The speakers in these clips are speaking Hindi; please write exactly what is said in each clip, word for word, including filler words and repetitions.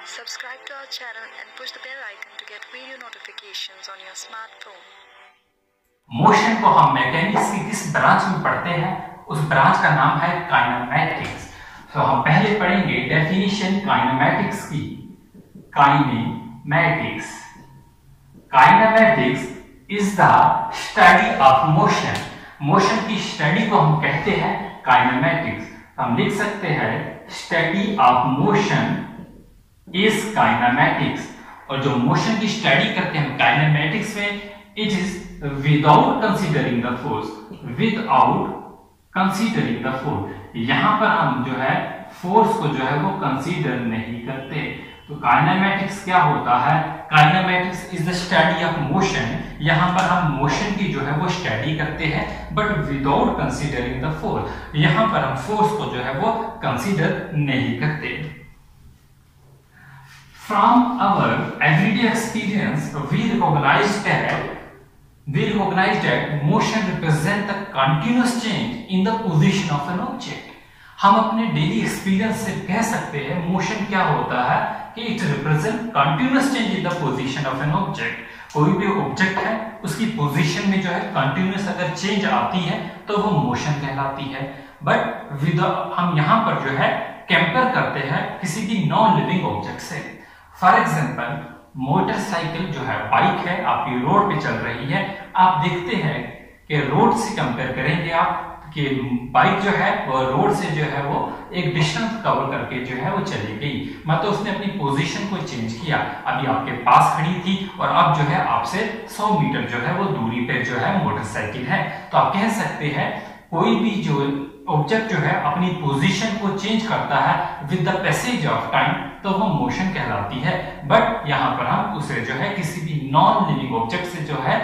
Subscribe to our channel and push the bell icon to get video notifications on your smartphone. Motion को हम मैकेनिक्स की किस ब्रांच में पढ़ते हैं, उस ब्रांच का नाम है काइनेमैटिक्स। तो हम पहले पढ़ेंगे डेफिनेशन काइनेमैटिक्स की। Kinematics kinematics is the study of motion. Motion की स्टडी को हम कहते हैं काइनेमैटिक्स। हम लिख सकते हैं study of motion is kinematics. और जो मोशन की स्टडी करते हैं काइनेमैटिक्स में, it is without considering the force. Without considering the force, यहां पर हम जो है फोर्स को जो है वो कंसीडर नहीं करते। तो काइनेमैटिक्स क्या होता है? Kinematics is the study of motion. यहां पर हम मोशन की जो है वो स्टडी करते हैं but without considering the force. यहां पर हम फोर्स को जो है वो कंसीडर नहीं करते। From our everyday experience, we recognize that we recognize that motion represents the continuous change in the position of an object. हम अपने डेली एक्सपीरियंस से कह सकते हैं मोशन क्या होता है कि it represent continuous change in the position of an object. कोई भी ऑब्जेक्ट है उसकी पोजीशन में जो है कंटिन्यूअस अगर चेंज आती है तो वो मोशन कहलाती है। बट विद हम यहाँ पर जो है कंपेयर करते हैं किसी भी नॉन लिविंग ऑब्जेक्ट से। फॉर एग्जाम्पल मोटरसाइकिल जो है, बाइक है, आपकी रोड पे चल रही है, आप देखते हैं कि रोड से कंपेयर करेंगे आप कि बाइक जो है वो रोड से जो है वो एक डिस्टेंस कवर करके जो है वो चली गई, मतलब उसने अपनी पोजीशन को चेंज किया। अभी आपके पास खड़ी थी और अब जो है आपसे सौ मीटर जो है वो दूरी पे जो है मोटरसाइकिल है। तो आप कह सकते हैं कोई भी जो ऑब्जेक्ट जो है अपनी पोजीशन को चेंज करता है with the passage of time, तो वो मोशन कहलाती है। बट यहाँ पर हम उसे जो है किसी भी नॉन लिविंग ऑब्जेक्ट से जो है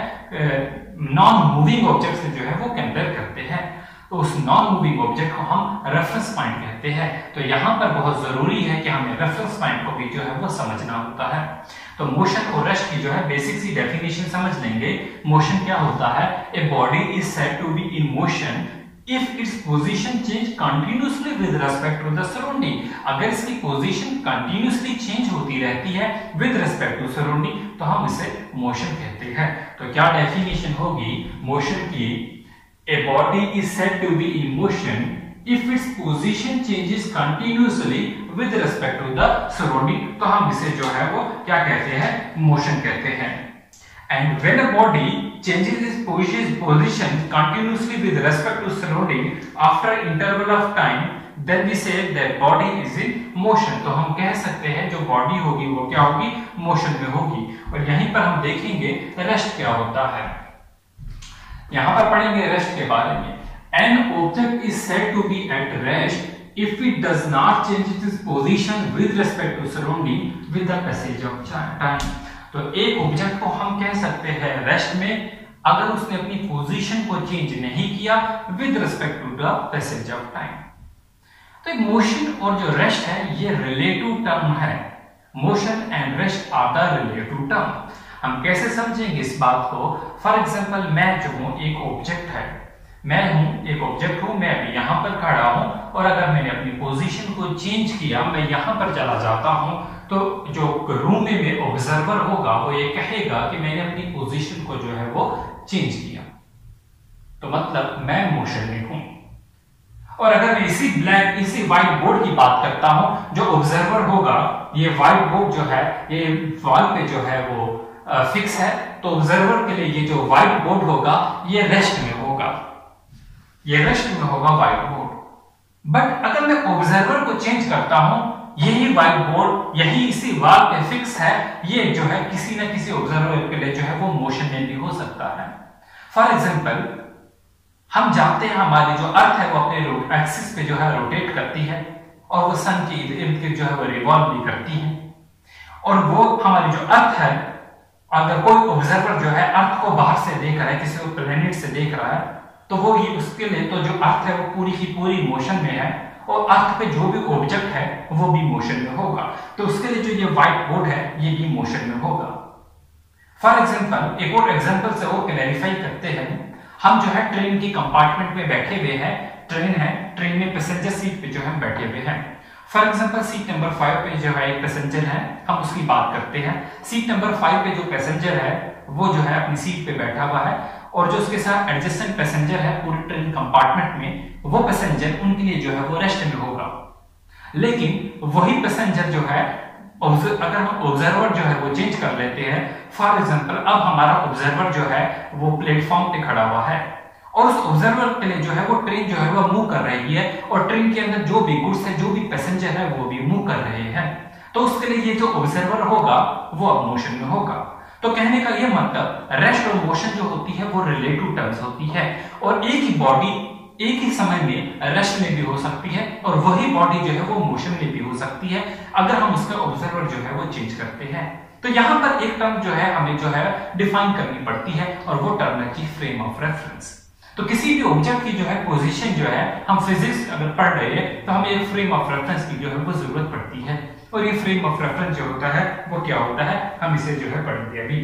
नॉन मूविंग ऑब्जेक्ट से जो है वो कंपेयर करते हैं। तो उस नॉन मूविंग ऑब्जेक्ट को हम रेफरेंस पॉइंट कहते हैं। तो यहाँ पर बहुत जरूरी है कि हमें रेफरेंस पॉइंट को भी जो है वो समझना होता है। तो मोशन और रेस्ट की जो है बेसिक सी डेफिनेशन समझ लेंगे। मोशन क्या होता है? A body is said to be in motion if its position change continuously with respect to the surrounding। अगर इसकी पोजीशन कंटिन्यूसली चेंज होती रहती है with respect to surrounding तो हम इसे मोशन कहते हैं। तो क्या डेफिनेशन होगी मोशन की? A body is said to be in motion if its position changes continuously with respect to the surrounding। तो हम इसे जो है वो क्या कहते हैं? मोशन कहते हैं। And when a body changes its position continuously with respect to surrounding after interval of time, then we say that body is in motion। तो हम कह सकते हैं जो बॉडी होगी वो क्या होगी? मोशन में होगी। और यहीं पर हम देखेंगे रेस्ट क्या होता है। यहां पर पढ़ेंगे रेस्ट के बारे में। An object is said to be at rest if it does not change its position with respect to surrounding with the passage of time। तो एक ऑब्जेक्ट को हम कह सकते हैं रेस्ट में अगर उसने अपनी पोजीशन को चेंज नहीं किया with respect to the passage of time. तो एक मोशन और जो रेस्ट है ये रिलेटिव टर्म है। Motion and rest are the relative term. हम कैसे समझेंगे इस बात को? फॉर एग्जांपल मैं जो हूं एक ऑब्जेक्ट है, मैं हूं एक ऑब्जेक्ट हूं, मैं अभी यहां पर खड़ा हूं और अगर मैंने अपनी पोजीशन को चेंज किया, मैं यहां पर चला जाता हूं, तो जो रूम में ऑब्जर्वर होगा वो ये कहेगा कि मैंने अपनी पोजीशन को जो है वो चेंज किया। तो मतलब मैं मोशन में हूं। और अगर मैं इसी ब्लैक इसी व्हाइट बोर्ड की बात करता हूं, जो ऑब्जर्वर होगा, ये व्हाइट बोर्ड जो है ये वॉल पे जो है वो फिक्स है, तो ऑब्जर्वर के लिए ये जो व्हाइट बोर्ड होगा ये रेस्ट में होगा, ये रेस्ट में होगा व्हाइट बोर्ड। बट अगर मैं ऑब्जर्वर को चेंज करता हूं, यही व्हाइट बोर्ड यही इसी वॉल पे फिक्स है, ये जो है किसी ना किसी ऑब्जर्वर के लिए जो है वो मोशन में भी हो सकता है। फॉर एग्जांपल हम जानते हैं हमारी जो अर्थ है वो अपने एक्सिस पे जो है रोटेट करती है और वो सन के इर्द गिर्द जो है वो रिवॉल्व भी करती है। और वो हमारी जो अर्थ है, अगर कोई ऑब्जर्वर जो है अर्थ को बाहर से देख रहा है, किसी प्लेनेट से देख रहा है, तो वो ही उसके लिए तो जो अर्थ है वो पूरी की पूरी मोशन में है और अर्थ पे जो भी ऑब्जेक्ट है वो भी मोशन में होगा। तो उसके लिए जो ये व्हाइट बोर्ड है ये भी मोशन में होगा। फॉर एग्जांपल एक और एग्जांपल से वो क्लैरिफाई करते हैं। हम जो है ट्रेन की कंपार्टमेंट में बैठे हुए हैं, ट्रेन है, ट्रेन में पैसेंजर सीट पे जो है बैठे हुए हैं for example seat number five पे जो है एक पैसेंजर है, हम उसकी बात करते हैं। सीट नंबर फाइव पे जो पैसेंजर है वो जो है अपनी सीट पे बैठा हुआ है और जो उसके साथ एडजेसेंट पैसेंजर है पूरे ट्रेन कंपार्टमेंट में, वो पैसेंजर उनके लिए जो है वो रेस्ट में होगा। लेकिन वही पैसेंजर जो है अगर हम ऑब्जर्वर जो है वो चेंज कर लेते हैं, फॉर एग्जांपल अब हमारा ऑब्जर्वर जो है वो प्लेटफॉर्म पे खड़ा हुआ है और उस ऑब्जर्वर के लिए जो है वो ट्रेन जो है वो मूव कर रही है और ट्रेन के अंदर जो भी गुड्स है, जो भी पैसेंजर है वो भी मूव कर रहे हैं, तो उसके लिए ये जो ऑब्जर्वर होगा वो अब मोशन में होगा। तो कहने का ये मतलब रेस्ट और मोशन जो होती है वो रिलेटिव टर्म्स होती है और एक ही बॉडी एक ही समय में रेस्ट में भी हो सकती है और वही बॉडी जो है वो मोशन में भी हो सकती है अगर हम उसका ऑब्जर्वर जो है वो चेंज करते हैं। तो यहाँ पर एक टर्म जो है हमें जो है डिफाइन करनी पड़ती है और वो टर्म है की फ्रेम ऑफ रेफरेंस। तो किसी भी ऑब्जेक्ट की जो है पोजीशन जो है, हम फिजिक्स अगर पढ़ रहे हैं तो हमें एक फ्रेम ऑफ रेफरेंस की जो है वो जरूरत पड़ती है और ये फ्रेम ऑफ रेफरेंस जो होता है वो क्या होता है, हम इसे जो है पढ़ेंगे अभी।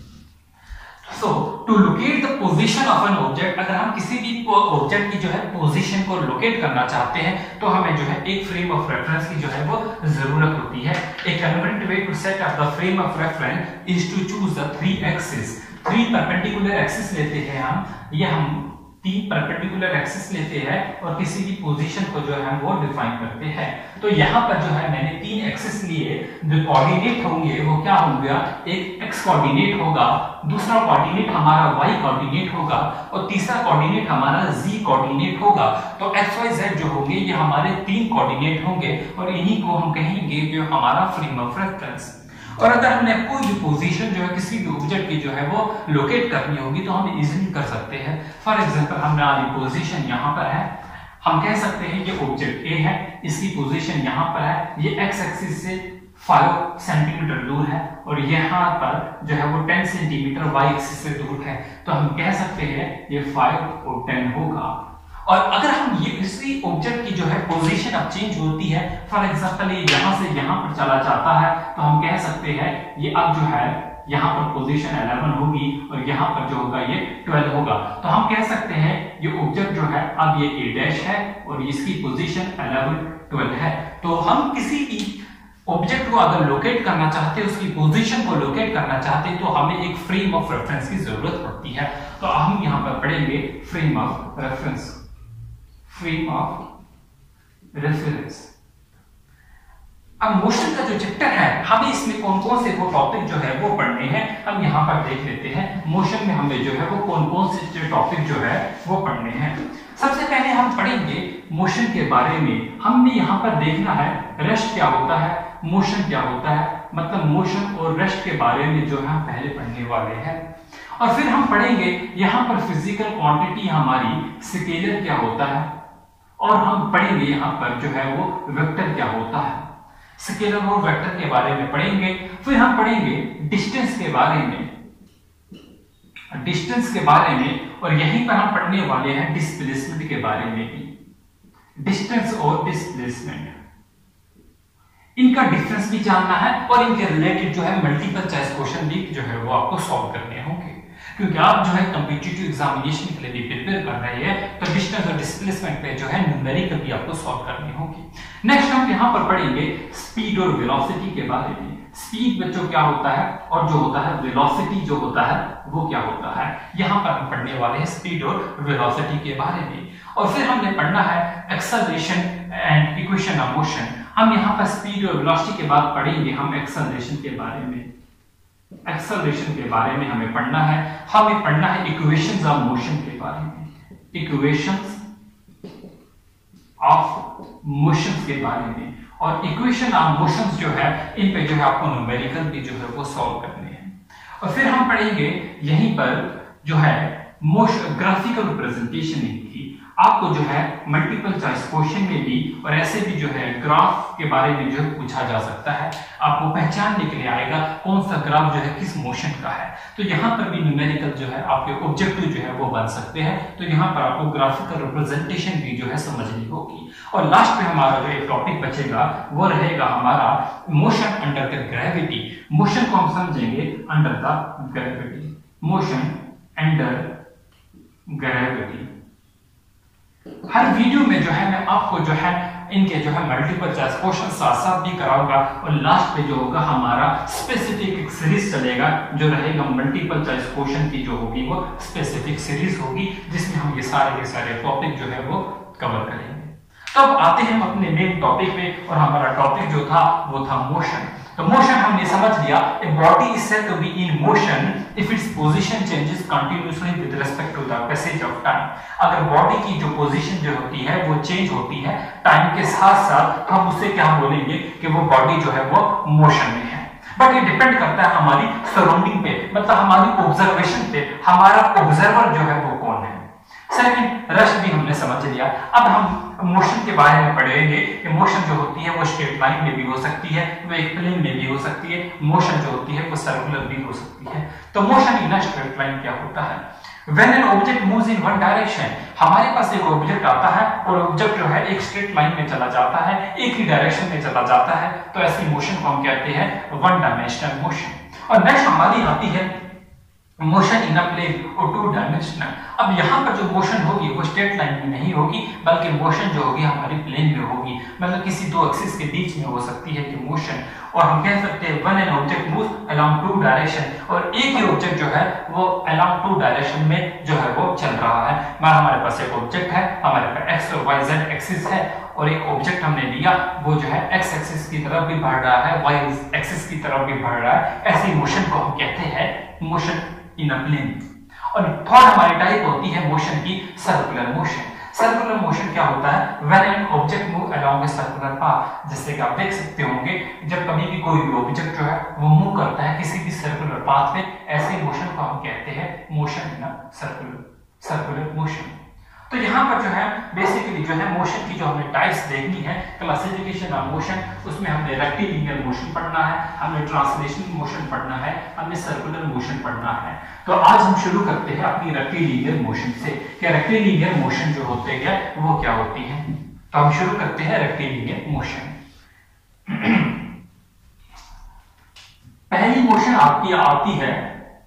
So to locate the position of an object, अगर हम किसी भी ऑब्जेक्ट की जो है पोजीशन को लोकेट करना चाहते हैं तो हमें जो है एक फ्रेम ऑफ रेफरेंस की जो है वो जरूरत होती है। एक convenient way to set up the frame of reference is to choose the three axis. Three perpendicular axis लेते हैं हम, ये हम तीन परपेंडिकुलर एक्सिस लेते हैं और किसी भी पोजीशन को जो है वो डिफाइन करते हैं। तो यहाँ पर जो है मैंने तीन एक्सिस लिए, जो कोऑर्डिनेट होंगे वो क्या होंगे, एक एक्स कोऑर्डिनेट होगा, दूसरा कोऑर्डिनेट हमारा वाई कोऑर्डिनेट होगा और तीसरा कोऑर्डिनेट हमारा जी कोऑर्डिनेट होगा। तो एक्स वाई जेड जो होंगे ये हमारे तीन कोऑर्डिनेट होंगे और इन्हीं को हम कहेंगे जो हमारा फ्रेम ऑफ रेफरेंस। और अगर हमने कोई भी पोजीशन जो है किसी भी ऑब्जेक्ट की जो है वो लोकेट करनी होगी तो हम इजीली कर सकते हैं। फॉर एग्जांपल हमारी पोजीशन यहाँ पर है, हम कह सकते हैं ये ऑब्जेक्ट ए है, इसकी पोजीशन यहाँ पर है, ये एक्स एक्सिस से फाइव सेंटीमीटर दूर है और यहाँ पर जो है वो टेन सेंटीमीटर वाई एक्सिस से दूर है, तो हम कह सकते हैं ये फाइव और टेन होगा। और अगर हम ये इसी ऑब्जेक्ट की जो है पोजीशन अब चेंज होती है, फॉर एग्जांपल ये यहाँ से यहाँ पर चला जाता है, तो हम कह सकते हैं ये अब जो है यहाँ पर पोजीशन इलेवन होगी और यहाँ पर जो होगा ये ट्वेल्व होगा। तो हम कह सकते हैं ये ऑब्जेक्ट जो है अब ये ए डैश है और इसकी पोजीशन इलेवन ट्वेल्व है। तो हम किसी भी ऑब्जेक्ट को अगर लोकेट करना चाहते हैं, उसकी पोजीशन को लोकेट करना चाहते हैं, तो हमें एक फ्रेम ऑफ रेफरेंस की जरूरत पड़ती है। तो हम यहाँ पर पढ़ेंगे frame of reference. Frame of reference. अब मोशन का जो चैप्टर है, हमें इसमें कौन कौन से वो टॉपिक जो है वो पढ़ने हैं, हम यहाँ पर देख लेते हैं। मोशन में हमें जो है वो कौन कौन से टॉपिक जो है वो पढ़ने हैं। सबसे पहले हम पढ़ेंगे मोशन के बारे में। हमने यहाँ पर देखना है रेस्ट क्या होता है, मोशन क्या होता है, मतलब मोशन और रेस्ट के बारे में जो है हम पहले पढ़ने वाले हैं। और फिर हम पढ़ेंगे यहाँ पर फिजिकल क्वांटिटी हमारी स्केलर क्या होता है और हम पढ़ेंगे यहाँ पर जो है वो वेक्टर क्या होता है। स्केलर और वेक्टर के बारे में पढ़ेंगे। फिर हम पढ़ेंगे डिस्टेंस के बारे में, डिस्टेंस के बारे में और यहीं पर हम पढ़ने वाले हैं डिस्प्लेसमेंट के बारे में भी। डिस्टेंस और डिस्प्लेसमेंट, इनका डिफरेंस भी जानना है और इनके रिलेटेड जो है मल्टीपल चॉइस क्वेश्चन भी जो है वो आपको सॉल्व करने होंगे, क्योंकि आप जो है कॉम्पिटिटिव एग्जामिनेशन के लिए भी प्रिपेयर कर रहे हैं, तो डिस्टेंस और डिस्प्लेसमेंट पे जो है न्यूमेरिकल भी आपको सॉल्व करनी होगी। नेक्स्ट हम यहाँ पर पढ़ेंगे स्पीड और वेलोसिटी के बारे में। स्पीड बच्चों क्या होता है और जो होता है वेलोसिटी जो होता है वो क्या होता है, यहाँ पर हम पढ़ने वाले हैं स्पीड और वेलोसिटी के बारे में। और फिर हमने पढ़ना है acceleration and equation of motion. हम यहाँ पर स्पीड और वेलोसिटी के बाद पढ़ेंगे हम एक्सेलरेशन के बारे में। एक्सेलरेशन के बारे में हमें पढ़ना है, हमें पढ़ना है इक्वेशंस ऑफ मोशन के बारे में, इक्वेशंस ऑफ मोशंस के बारे में। और इक्वेशन ऑफ मोशंस जो है इन पे जो है आपको न्यूमेरिकल भी जो है वो सॉल्व करने हैं। और फिर हम पढ़ेंगे यहीं पर जो है मोशन ग्राफिकल रिप्रेजेंटेशन की, आपको जो है मल्टीपल चॉइस क्वेश्चन में भी और ऐसे भी जो है ग्राफ के बारे में जो है पूछा जा सकता है, आपको पहचानने के लिए आएगा कौन सा ग्राफ जो है किस मोशन का है। तो यहाँ पर भी न्यूमेरिकल जो है आपके ऑब्जेक्टिव जो है वो बन सकते हैं, तो यहाँ पर आपको ग्राफिकल रिप्रेजेंटेशन भी जो है समझनी होगी। और लास्ट में हमारा जो एक टॉपिक बचेगा वो रहेगा हमारा motion under the gravity. Motion को हम समझेंगे under the gravity, motion under gravity. हर वीडियो में जो है मैं आपको जो है इनके जो है मल्टीपल चॉइस क्वेश्चन साथ साथ भी कराऊंगा और लास्ट पे जो होगा हमारा स्पेसिफिक एक सीरीज चलेगा जो रहेगा मल्टीपल चॉइस क्वेश्चन की जो होगी वो स्पेसिफिक सीरीज होगी जिसमें हम ये सारे के सारे टॉपिक जो है वो कवर करेंगे। तो अब आते हैं हम अपने मेन टॉपिक पे और हमारा टॉपिक जो था वो था मोशन। तो मोशन हमने समझ लिया, a body is said to be in motion if its position changes continuously with respect to the passage of time। अगर बॉडी की जो पोजीशन जो होती है वो चेंज होती है टाइम के साथ साथ, हम उससे क्या बोलेंगे कि वो बॉडी जो है वो मोशन में है। बट ये डिपेंड करता है हमारी सराउंडिंग पे, मतलब हमारी ऑब्जर्वेशन पे, हमारा ऑब्जर्वर जो है वो कौन है। सेकंड, रश भी हमने समझ लिया। अब हम मोशन के बारे में पढ़ेंगे कि मोशन जो होती है वो स्ट्रेट लाइन में भी हो सकती है, वो एक प्लेन में भी हो सकती है, मोशन जो होती है वो सर्कुलर भी हो सकती है। तो motion in a straight line क्या होता है? When an object moves in one direction, हमारे पास एक ऑब्जेक्ट आता है और ऑब्जेक्ट जो है एक स्ट्रेट लाइन में चला जाता है, एक ही डायरेक्शन में चला जाता है, तो ऐसी मोशन को हम कहते हैं वन डायमेंशनल मोशन। और नेक्स्ट हमारी आती है मोशन इन अ प्लेन और टू डायमेंशनल। अब यहाँ पर जो मोशन होगी वो स्ट्रेट लाइन में नहीं होगी, बल्कि मोशन जो होगी हमारी प्लेन में होगी, मतलब किसी दो एक्सिस के बीच में हो सकती है कि मोशन। और हम कह सकते हैं one an object moves along two direction, और एक ही ऑब्जेक्ट जो है वो अलोंग टू डायरेक्शन में जो है वो चल रहा है। मान हमारे पास एक ऑब्जेक्ट है, हमारे पास एक्स और वाई जेड एक्सिस है, और एक ऑब्जेक्ट हमने लिया वो जो है एक्स एक्सिस की तरफ भी बढ़ रहा है, वाई एक्सिस की तरफ भी बढ़ रहा है। ऐसी मोशन को हम कहते हैं मोशन इन अ प्लेन। और थर्ड हमारी टाइप होती है मोशन की सर्कुलर मोशन। सर्कुलर मोशन क्या होता है? When an object move along a circular path. जैसे कि आप देख सकते होंगे जब कभी भी कोई भी ऑब्जेक्ट जो है वो मूव करता है किसी भी सर्कुलर पाथ में, ऐसे मोशन को हम कहते हैं motion in a circular circular motion. तो यहाँ पर जो है बेसिकली जो है मोशन की जो हमें टाइप्स देखनी है, क्लासिफिकेशन ऑफ मोशन, उसमें हमने रेक्टिलिनियर मोशन पढ़ना है, हमें ट्रांसलेशनल मोशन पढ़ना है, हमें सर्कुलर मोशन पढ़ना है। तो आज हम शुरू करते हैं अपनी रेक्टिलिनियर मोशन से कि रेक्टिलिनियर मोशन जो होते हैं वो क्या होती है। तो हम शुरू करते हैं रेक्टिलिनियर मोशन। पहली मोशन आपकी आती है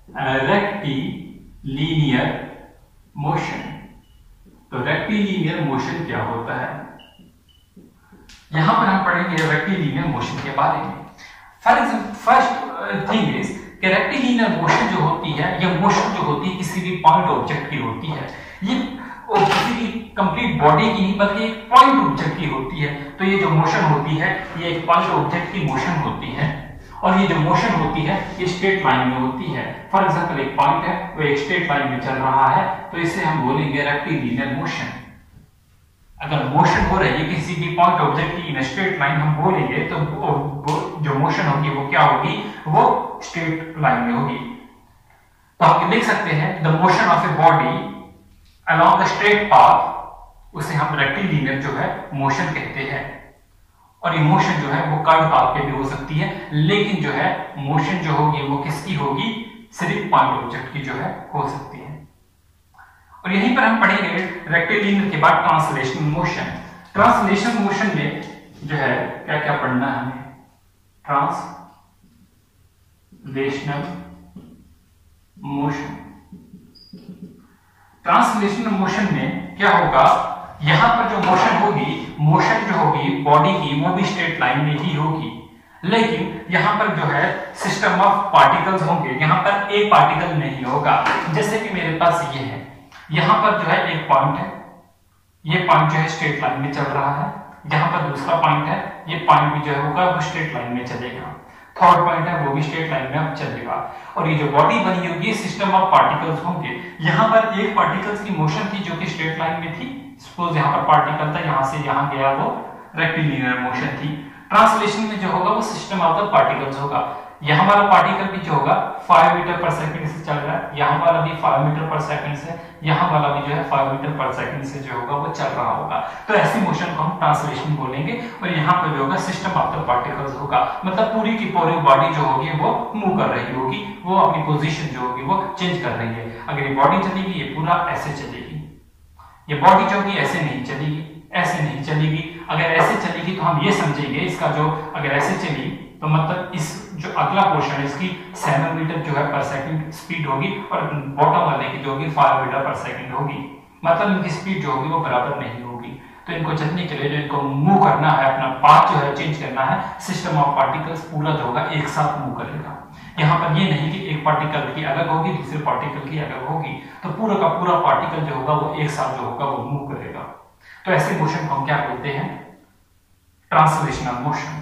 रेक्टिलिनियर मोशन। तो रेक्टिलिनियर मोशन क्या होता है? यहां पर हम पढ़ेंगे रेक्टिलिनियर मोशन के बारे में। For example first thing is कि रेक्टिलिनियर मोशन जो होती है, यह मोशन जो होती है किसी भी पॉइंट ऑब्जेक्ट की होती है। ये और किसी भी कंप्लीट बॉडी की नहीं बल्कि एक पॉइंट ऑब्जेक्ट की होती है। तो ये जो मोशन होती है ये एक पॉइंट ऑब्जेक्ट की मोशन होती है, और ये जो मोशन होती है ये स्ट्रेट लाइन में होती है। फॉर एग्जांपल एक पॉइंट है वो एक स्ट्रेट लाइन में चल रहा है, तो इसे हम बोलेंगे रेक्टिलिनियर मोशन। अगर मोशन हो रही है किसी भी पॉइंट ऑब्जेक्ट की इन स्ट्रेट लाइन हम बोलेंगे तो वो, वो जो मोशन होगी वो क्या होगी? वो स्ट्रेट लाइन में होगी। तो हम लिख सकते हैं the motion of a body along the straight path, उसे हम रेक्टिलिनियर जो है मोशन कहते हैं। और ये मोशन जो है वो कर्व पाथ पे भी हो सकती है, लेकिन जो है मोशन जो होगी वो किसकी होगी? सिर्फ पॉइंट ऑब्जेक्ट की जो है हो सकती है। और यहीं पर हम पढ़ेंगे रेक्टिलिनियर के बाद ट्रांसलेशनल मोशन। ट्रांसलेशनल मोशन में जो है क्या क्या पढ़ना है हमें? Translational motion. ट्रांसलेशनल मोशन में क्या होगा? यहां पर जो मोशन होगी, मोशन जो होगी बॉडी की वो भी स्ट्रेट लाइन में ही होगी, लेकिन यहां पर जो है सिस्टम ऑफ पार्टिकल्स होंगे। यहां पर एक पार्टिकल नहीं होगा। जैसे कि मेरे पास ये है, यहां पर जो है एक पॉइंट है, ये पॉइंट जो है स्ट्रेट लाइन में चल रहा है, यहां पर दूसरा पॉइंट है, ये पॉइंट भी जो होगा वो स्ट्रेट लाइन में चलेगा, थर्ड पॉइंट है वो भी स्ट्रेट लाइन में अब चलेगा। और ये जो बॉडी बनी होगी सिस्टम ऑफ पार्टिकल्स होंगे। यहां पर एक पार्टिकल्स की मोशन थी जो कि स्ट्रेट लाइन में थी, सपोज यहां पर पार्टिकल था, यहां से यहां गया, वो रेक्टिलिनियर मोशन थी। ट्रांसलेशन में जो होगा वो सिस्टम ऑफ द पार्टिकल्स होगा। यहां वाला पार्टिकल भी जो होगा फाइव मीटर पर सेकंड से चल रहा है, यहां वाला भी फाइव मीटर पर सेकंड से, यहां वाला भी जो है फाइव मीटर पर सेकंड से जो होगा वो चल रहा होगा। तो ऐसी मोशन को हम ट्रांसलेशन बोलेंगे। और यहां पर जो होगा सिस्टम ऑफ द पार्टिकल्स होगा, मतलब पूरी की पूरी बॉडी जो होगी वो मूव कर रही होगी, वो अपनी पोजीशन जो होगी वो चेंज कर रही है। अगर ये बॉडी चलेगी ये पूरा ऐसे चलेगी, ये बॉडी जो होगी ऐसे नहीं चलेगी, ऐसे नहीं चलेगी। अगर ऐसे चलेगी तो हम ये समझेंगे इसका जो अगर ऐसे चली तो मतलब इस जो अगला पोर्शन है इसकी सेवन मीटर जो है पर सेकंड स्पीड होगी, और बॉटम वाले की जो होगी फाइव मीटर पर सेकंड होगी, मतलब इनकी स्पीड जो होगी वो बराबर नहीं होगी। तो इनको चलने के लिए जो इनको मूव करना है, अपना पाथ जो है चेंज करना है, सिस्टम ऑफ पार्टिकल्स पूरा जो होगा एक साथ मूव करेगा। यहाँ पर ये नहीं कि एक पार्टिकल की अलग होगी, दूसरे पार्टिकल की अलग होगी, तो पूरा का पूरा पार्टिकल जो होगा वो एक साथ जो होगा वो मूव करेगा। तो ऐसे मोशन को हम क्या बोलते हैं? Translational motion.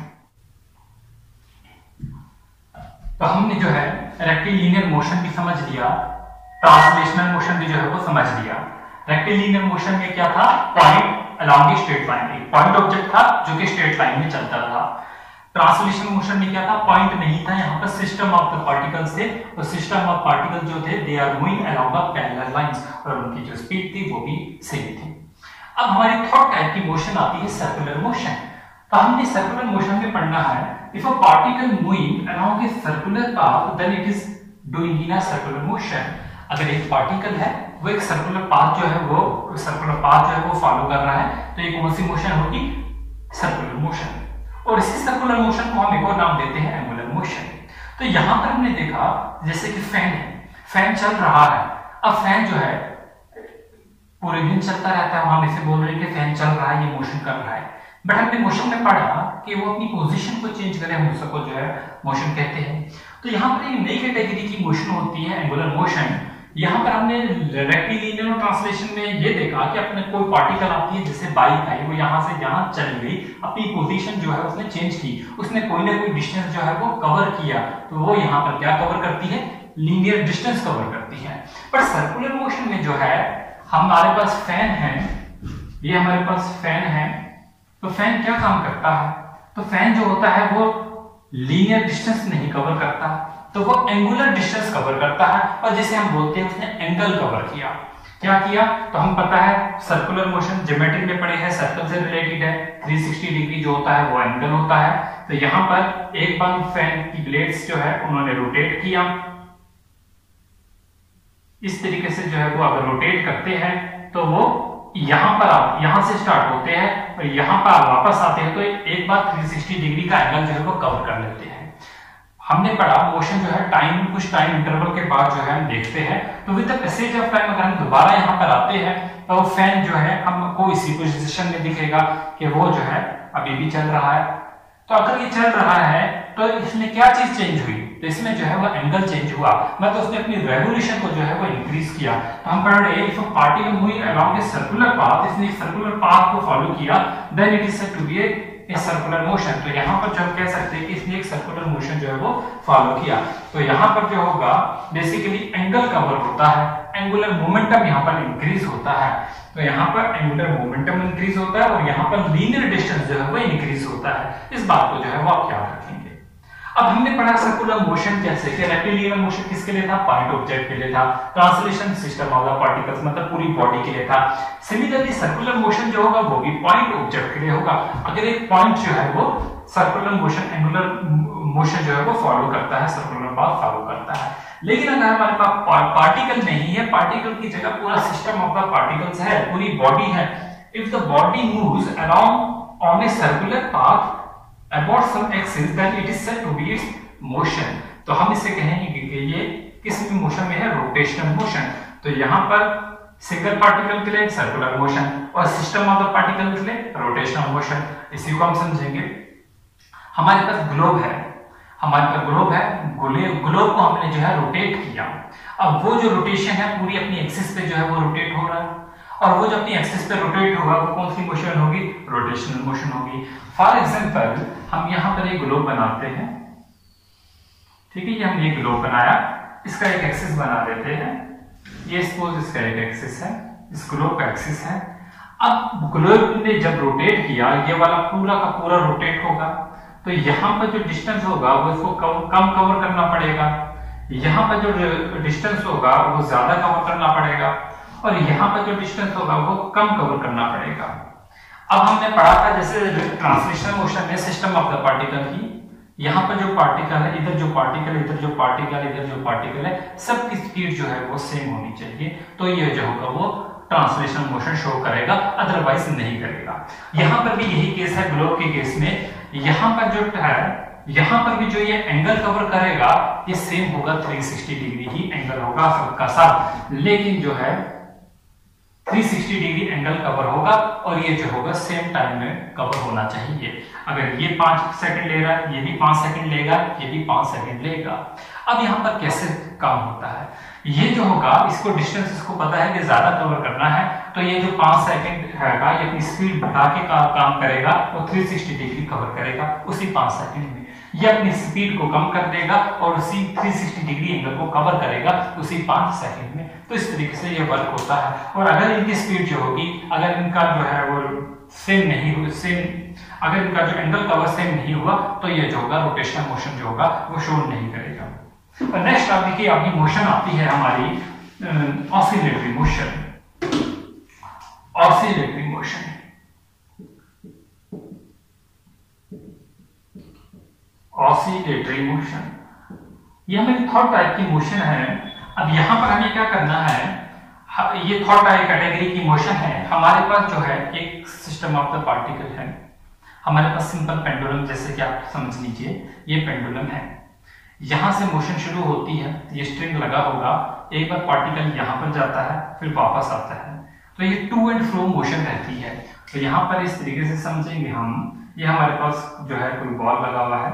तो हमने जो है रेक्टिलिनियर मोशन भी समझ लिया, ट्रांसलेशनल मोशन भी जो है वो समझ लिया। रेक्टिलिनियर मोशन में क्या था? Point along a straight line, एक पॉइंट ऑब्जेक्ट था जो कि स्ट्रेट लाइन में चलता था। ट्रांसलेशनल मोशन में क्या था? पॉइंट नहीं था, यहाँ पर सिस्टम ऑफ द पार्टिकल्स थे, और सिस्टम ऑफ पार्टिकल जो थे they are moving along the parallel lines, और उनकी जो स्पीड थी वो भी सेम थी। अब हमारी थर्ड टाइप की मोशन आती है सर्कुलर मोशन। तो हमने सर्कुलर मोशन में पढ़ना है, if a particle moving along a circular path then it is doing in a circular motion. अगर एक पार्टिकल है वो एक सर्कुलर पाथ जो है वो सर्कुलर पाथ जो है वो फॉलो कर रहा है, तो एक कौन सी मोशन होगी? Circular motion. और इसी सर्कुलर मोशन को हम एक और नाम देते हैं एंगुलर मोशन। तो यहां पर हमने देखा जैसे कि फैन है, फैन चल रहा है। अब फैन जो है पूरे दिन चलता रहता है, हम इसे बोल रहे हैं कि फैन चल रहा है, ये मोशन कर रहा है। बट हमने मोशन में पढ़ा कि वो अपनी पोजीशन को चेंज करे, हम उसको जो है मोशन कहते हैं। तो यहाँ पर एक नई कैटेगरी की मोशन होती है एंगुलर मोशन। यहाँ पर हमने रेक्टिलिनियर और ट्रांसलेशन में ये देखा कि अपने कोई पार्टिकल आती है, जैसे बाइक आई, वो यहाँ से यहाँ चली गई, अपनी पोजीशन जो है उसने चेंज की, उसने कोई ना कोई डिस्टेंस जो है वो कवर किया, तो वो यहाँ पर क्या कवर करती है? लीनियर डिस्टेंस कवर करती है। पर सर्कुलर मोशन में जो है हमारे पास फैन है, ये हमारे पास फैन है, तो फैन क्या काम करता है? तो फैन जो होता है वो लीनियर डिस्टेंस नहीं कवर करता, तो वो एंगुलर डिस्टेंस कवर करता है, और जिसे हम बोलते हैं उसने एंगल कवर किया। क्या किया? तो हम पता है सर्कुलर मोशन ज्योमेट्री में पढ़े हैं, सर्कल से रिलेटेड है, तीन सौ साठ डिग्री जो होता है वो एंगल होता है। तो यहाँ पर एक बार फैन की ब्लेड्स जो है उन्होंने रोटेट किया, इस तरीके से जो है वो अगर रोटेट करते हैं तो वो यहां पर आप यहां से स्टार्ट होते हैं और यहां पर वापस आते हैं, तो एक बार तीन सौ साठ डिग्री का एंगल जो है वो कवर कर लेते हैं। हमने पढ़ा मोशन जो है टाइम कुछ टाइम इंटरवल के बाद जो है हम देखते हैं, तो with the passage of time अगर हम दोबारा यहां पर आते हैं तो फैन जो है हमको इसी पोजीशन में दिखेगा कि वो जो है अभी भी चल रहा है। तो अगर ये चल रहा है तो इसमें क्या चीज चेंज हुई? तो इसमें जो है वो एंगल चेंज हुआ, मतलब उसने अपनी रेवोल्यूशन को जो है वो इंक्रीज किया। तो हम पढ़ रहे हैं if a particle moving along a circular path, इसने एक सर्कुलर पाथ को फॉलो किया, then it is said to be a circular motion. तो यहाँ पर जो हम कह सकते हैं कि इसने एक सर्कुलर मोशन जो है वो फॉलो किया। तो यहाँ पर जो होगा बेसिकली एंगल कवर होता है, एंगुलर मोमेंटम यहाँ पर इंक्रीज होता है। तो यहाँ पर एंगुलर मोमेंटम इंक्रीज होता है और यहाँ पर लीनियर डिस्टेंस जो है वो इंक्रीज होता है। इस बात को जो है वो आप याद रखेंगे। अब हमने पढ़ा सर्कुलर मोशन कैसे, कि रेक्टिलिनियर मोशन किसके लिए था? पॉइंट ऑब्जेक्ट के लिए था। Translation system of the particles मतलब पूरी बॉडी के लिए था। सिमिलरली सर्कुलर मोशन जो होगा वो भी पॉइंट ऑब्जेक्ट के लिए होगा। अगर एक पॉइंट जो है वो सर्कुलर मोशन एंगुलर मोशन जो है वो फॉलो करता है, सर्कुलर पाथ फॉलो करता है। लेकिन अगर हमारे पास पार्टिकल नहीं है, पार्टिकल की जगह पूरा सिस्टम ऑफ द पार्टिकल्स है, पूरी बॉडी है, if the body moves along on a circular path about some axis then it is said to be its motion। तो हम इसे कहेंगे कि ये किस मोशन में है? Rotational motion. तो यहाँ पर सिंगल पार्टिकल के लिए सर्कुलर मोशन और सिस्टम ऑफ द पार्टिकल के लिए रोटेशनल मोशन। इसी को हम समझेंगे। हमारे पास ग्लोब है, हमारे पास ग्लोब है, ग्लोब को हमने जो है रोटेट किया। अब वो जो रोटेशन है पूरी अपनी एक्सिस पे जो है वो रोटेट हो रहा है, और वो जो अपनी एक्सिस पे रोटेट होगा वो कौन सी मोशन होगी? रोटेशनल मोशन होगी। फॉर एग्जांपल हम यहाँ पर एक ग्लोब बनाते हैं, ठीक है, ये हमने एक ग्लोब बनाया, इसका एक एक्सिस बना देते हैं, ये सपोज इसका एक एक्सिस है, इस ग्लोब का एक्सिस है। अब ग्लोब ने जब रोटेट किया, ये वाला पूरा का पूरा रोटेट होगा, तो यहाँ पर जो डिस्टेंस होगा वो इसको कम कवर करना पड़ेगा, यहाँ पर जो डिस्टेंस होगा वो ज्यादा कवर करना पड़ेगा, और यहाँ पर जो डिस्टेंस होगा वो कम कवर करना पड़ेगा। अब हमने पढ़ा था जैसे ट्रांसलेशनल मोशन में सिस्टम ऑफ द पार्टिकल की, यहाँ पर जो पार्टिकल है, इधर जो पार्टिकल, इधर जो पार्टिकल, इधर जो पार्टिकल है, सबकी स्पीड जो है वो सेम होनी चाहिए, तो ये जो होगा वो ट्रांसलेशनल मोशन शो करेगा, अदरवाइज नहीं करेगा। यहाँ पर भी यही केस है ग्लोब के केस में। यहाँ पर जो है, यहाँ पर भी जो ये एंगल कवर करेगा ये सेम होगा, तीन सौ साठ डिग्री ही एंगल होगा सबका सब। लेकिन जो है three sixty degree angle cover होगा और ये जो होगा सेम टाइम में कवर होना चाहिए। अगर ये पांच सेकंड ले रहा है, ये भी पांच सेकंड लेगा, ये भी पांच सेकंड लेगा। अब यहाँ पर कैसे काम होता है, ये जो होगा इसको डिस्टेंस इसको पता है कि ज्यादा कवर करना है, तो ये जो पांच सेकंड हैगा ये अपनी स्पीड बढ़ा के का, काम करेगा और थ्री सिक्सटी डिग्री कवर करेगा उसी पांच सेकंड में। ये अपनी स्पीड को कम कर देगा और उसी थ्री सिक्सटी डिग्री एंगल को कवर करेगा उसी पांच सेकंड में। तो इस तरीके से ये वर्क होता है। और अगर इनकी स्पीड जो होगी, अगर इनका जो है वो सेम नहीं हो सेम अगर इनका जो एंगल कवर सेम नहीं हुआ तो ये जो होगा रोटेशनल मोशन जो होगा वो शो नहीं करेगा। और नेक्स्ट आप देखिए, आपकी मोशन आती है हमारी oscillatory motion. Oscillatory motion oscillatory motion ये हमारी थर्ड टाइप की मोशन है। अब यहां पर हमें क्या करना है, ये थर्ड टाइप कैटेगरी की मोशन है। हमारे पास जो है एक सिस्टम ऑफ द पार्टिकल है, हमारे पास सिंपल पेंडुलम, जैसे कि आप समझ लीजिए ये पेंडुलम है। यहां से मोशन शुरू होती है, ये स्ट्रिंग लगा होगा, एक बार पार्टिकल यहां पर जाता है फिर वापस आता है, तो ये टू एंड फ्रो मोशन रहती है। तो यहां पर इस तरीके से समझेंगे हम, ये हमारे पास जो है कोई बॉल लगा हुआ है,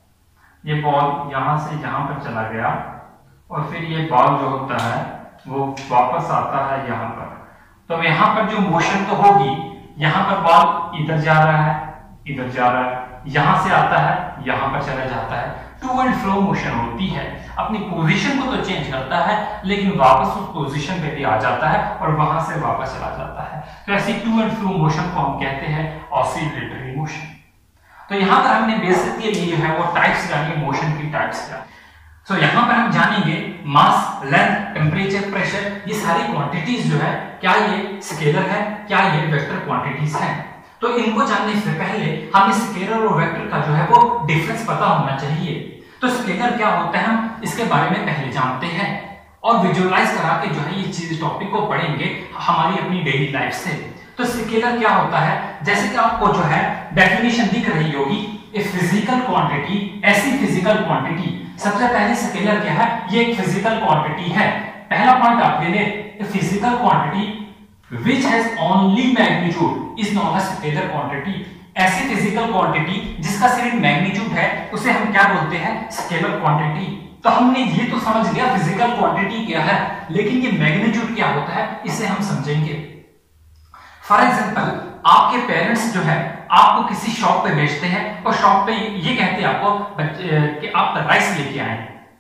ये बॉल यहां से यहां पर चला गया और फिर ये बॉल जो होता है वो वापस आता है यहां पर। तो यहां पर जो मोशन तो होगी, यहां पर बॉल इधर जा रहा है, इधर जा रहा है, यहां से आता है यहां पर चला जाता है। टू एंड फ्रो मोशन होती है, अपनी पोजीशन को तो चेंज करता है लेकिन वापस उस पोजीशन पे भी आ जाता है और वहां से वापस चला जाता है। तो ऐसी टू एंड फ्रो मोशन को हम कहते हैं ऑसिलेटरी मोशन। तो यहां पर हमने बेसिक के लिए जो है वो टाइप्स जानी, मोशन की टाइप्स जानी। सो so, यहां पर हम जानेंगे मास, लेंथ, टेम्परेचर, प्रेशर, ये सारी क्वांटिटीज जो है क्या ये स्केलर है, क्या ये वेक्टर क्वांटिटीज है। तो इनको जानने से पहले हमें स्केलर और वेक्टर का जो है वो डिफरेंस पता होना चाहिए। तो स्केलर क्या होता है हम इसके बारे में पहले जानते हैं और विजुअलाइज करा के जो है ये चीज टॉपिक को पढ़ेंगे हमारी अपनी डेली लाइफ से। तो स्केलर क्या होता है, जैसे कि आपको जो है डेफिनेशन दिख रही होगी, ए फिजिकल क्वांटिटी, ऐसी फिजिकल क्वांटिटी। सबसे पहले स्केलर क्या है, ये एक फिजिकल क्वांटिटी है। पहला पॉइंट आप ले लें, a physical quantity which has only magnitude is known as scalar quantity। ऐसी फिजिकल क्वांटिटी जिसका सिर्फ मैग्नीट्यूड है उसे हम क्या बोलते हैं, स्केलर क्वांटिटी। तो हमने ये तो समझ लिया फिजिकल क्वांटिटी क्या है, लेकिन ये मैग्नीट्यूड क्या होता है इसे हम समझेंगे। फॉर एग्जांपल, आपके पेरेंट्स जो है आपको किसी शॉप पे भेजते हैं और शॉप पे ये कहते हैं आपको कि आप राइस लेके आए।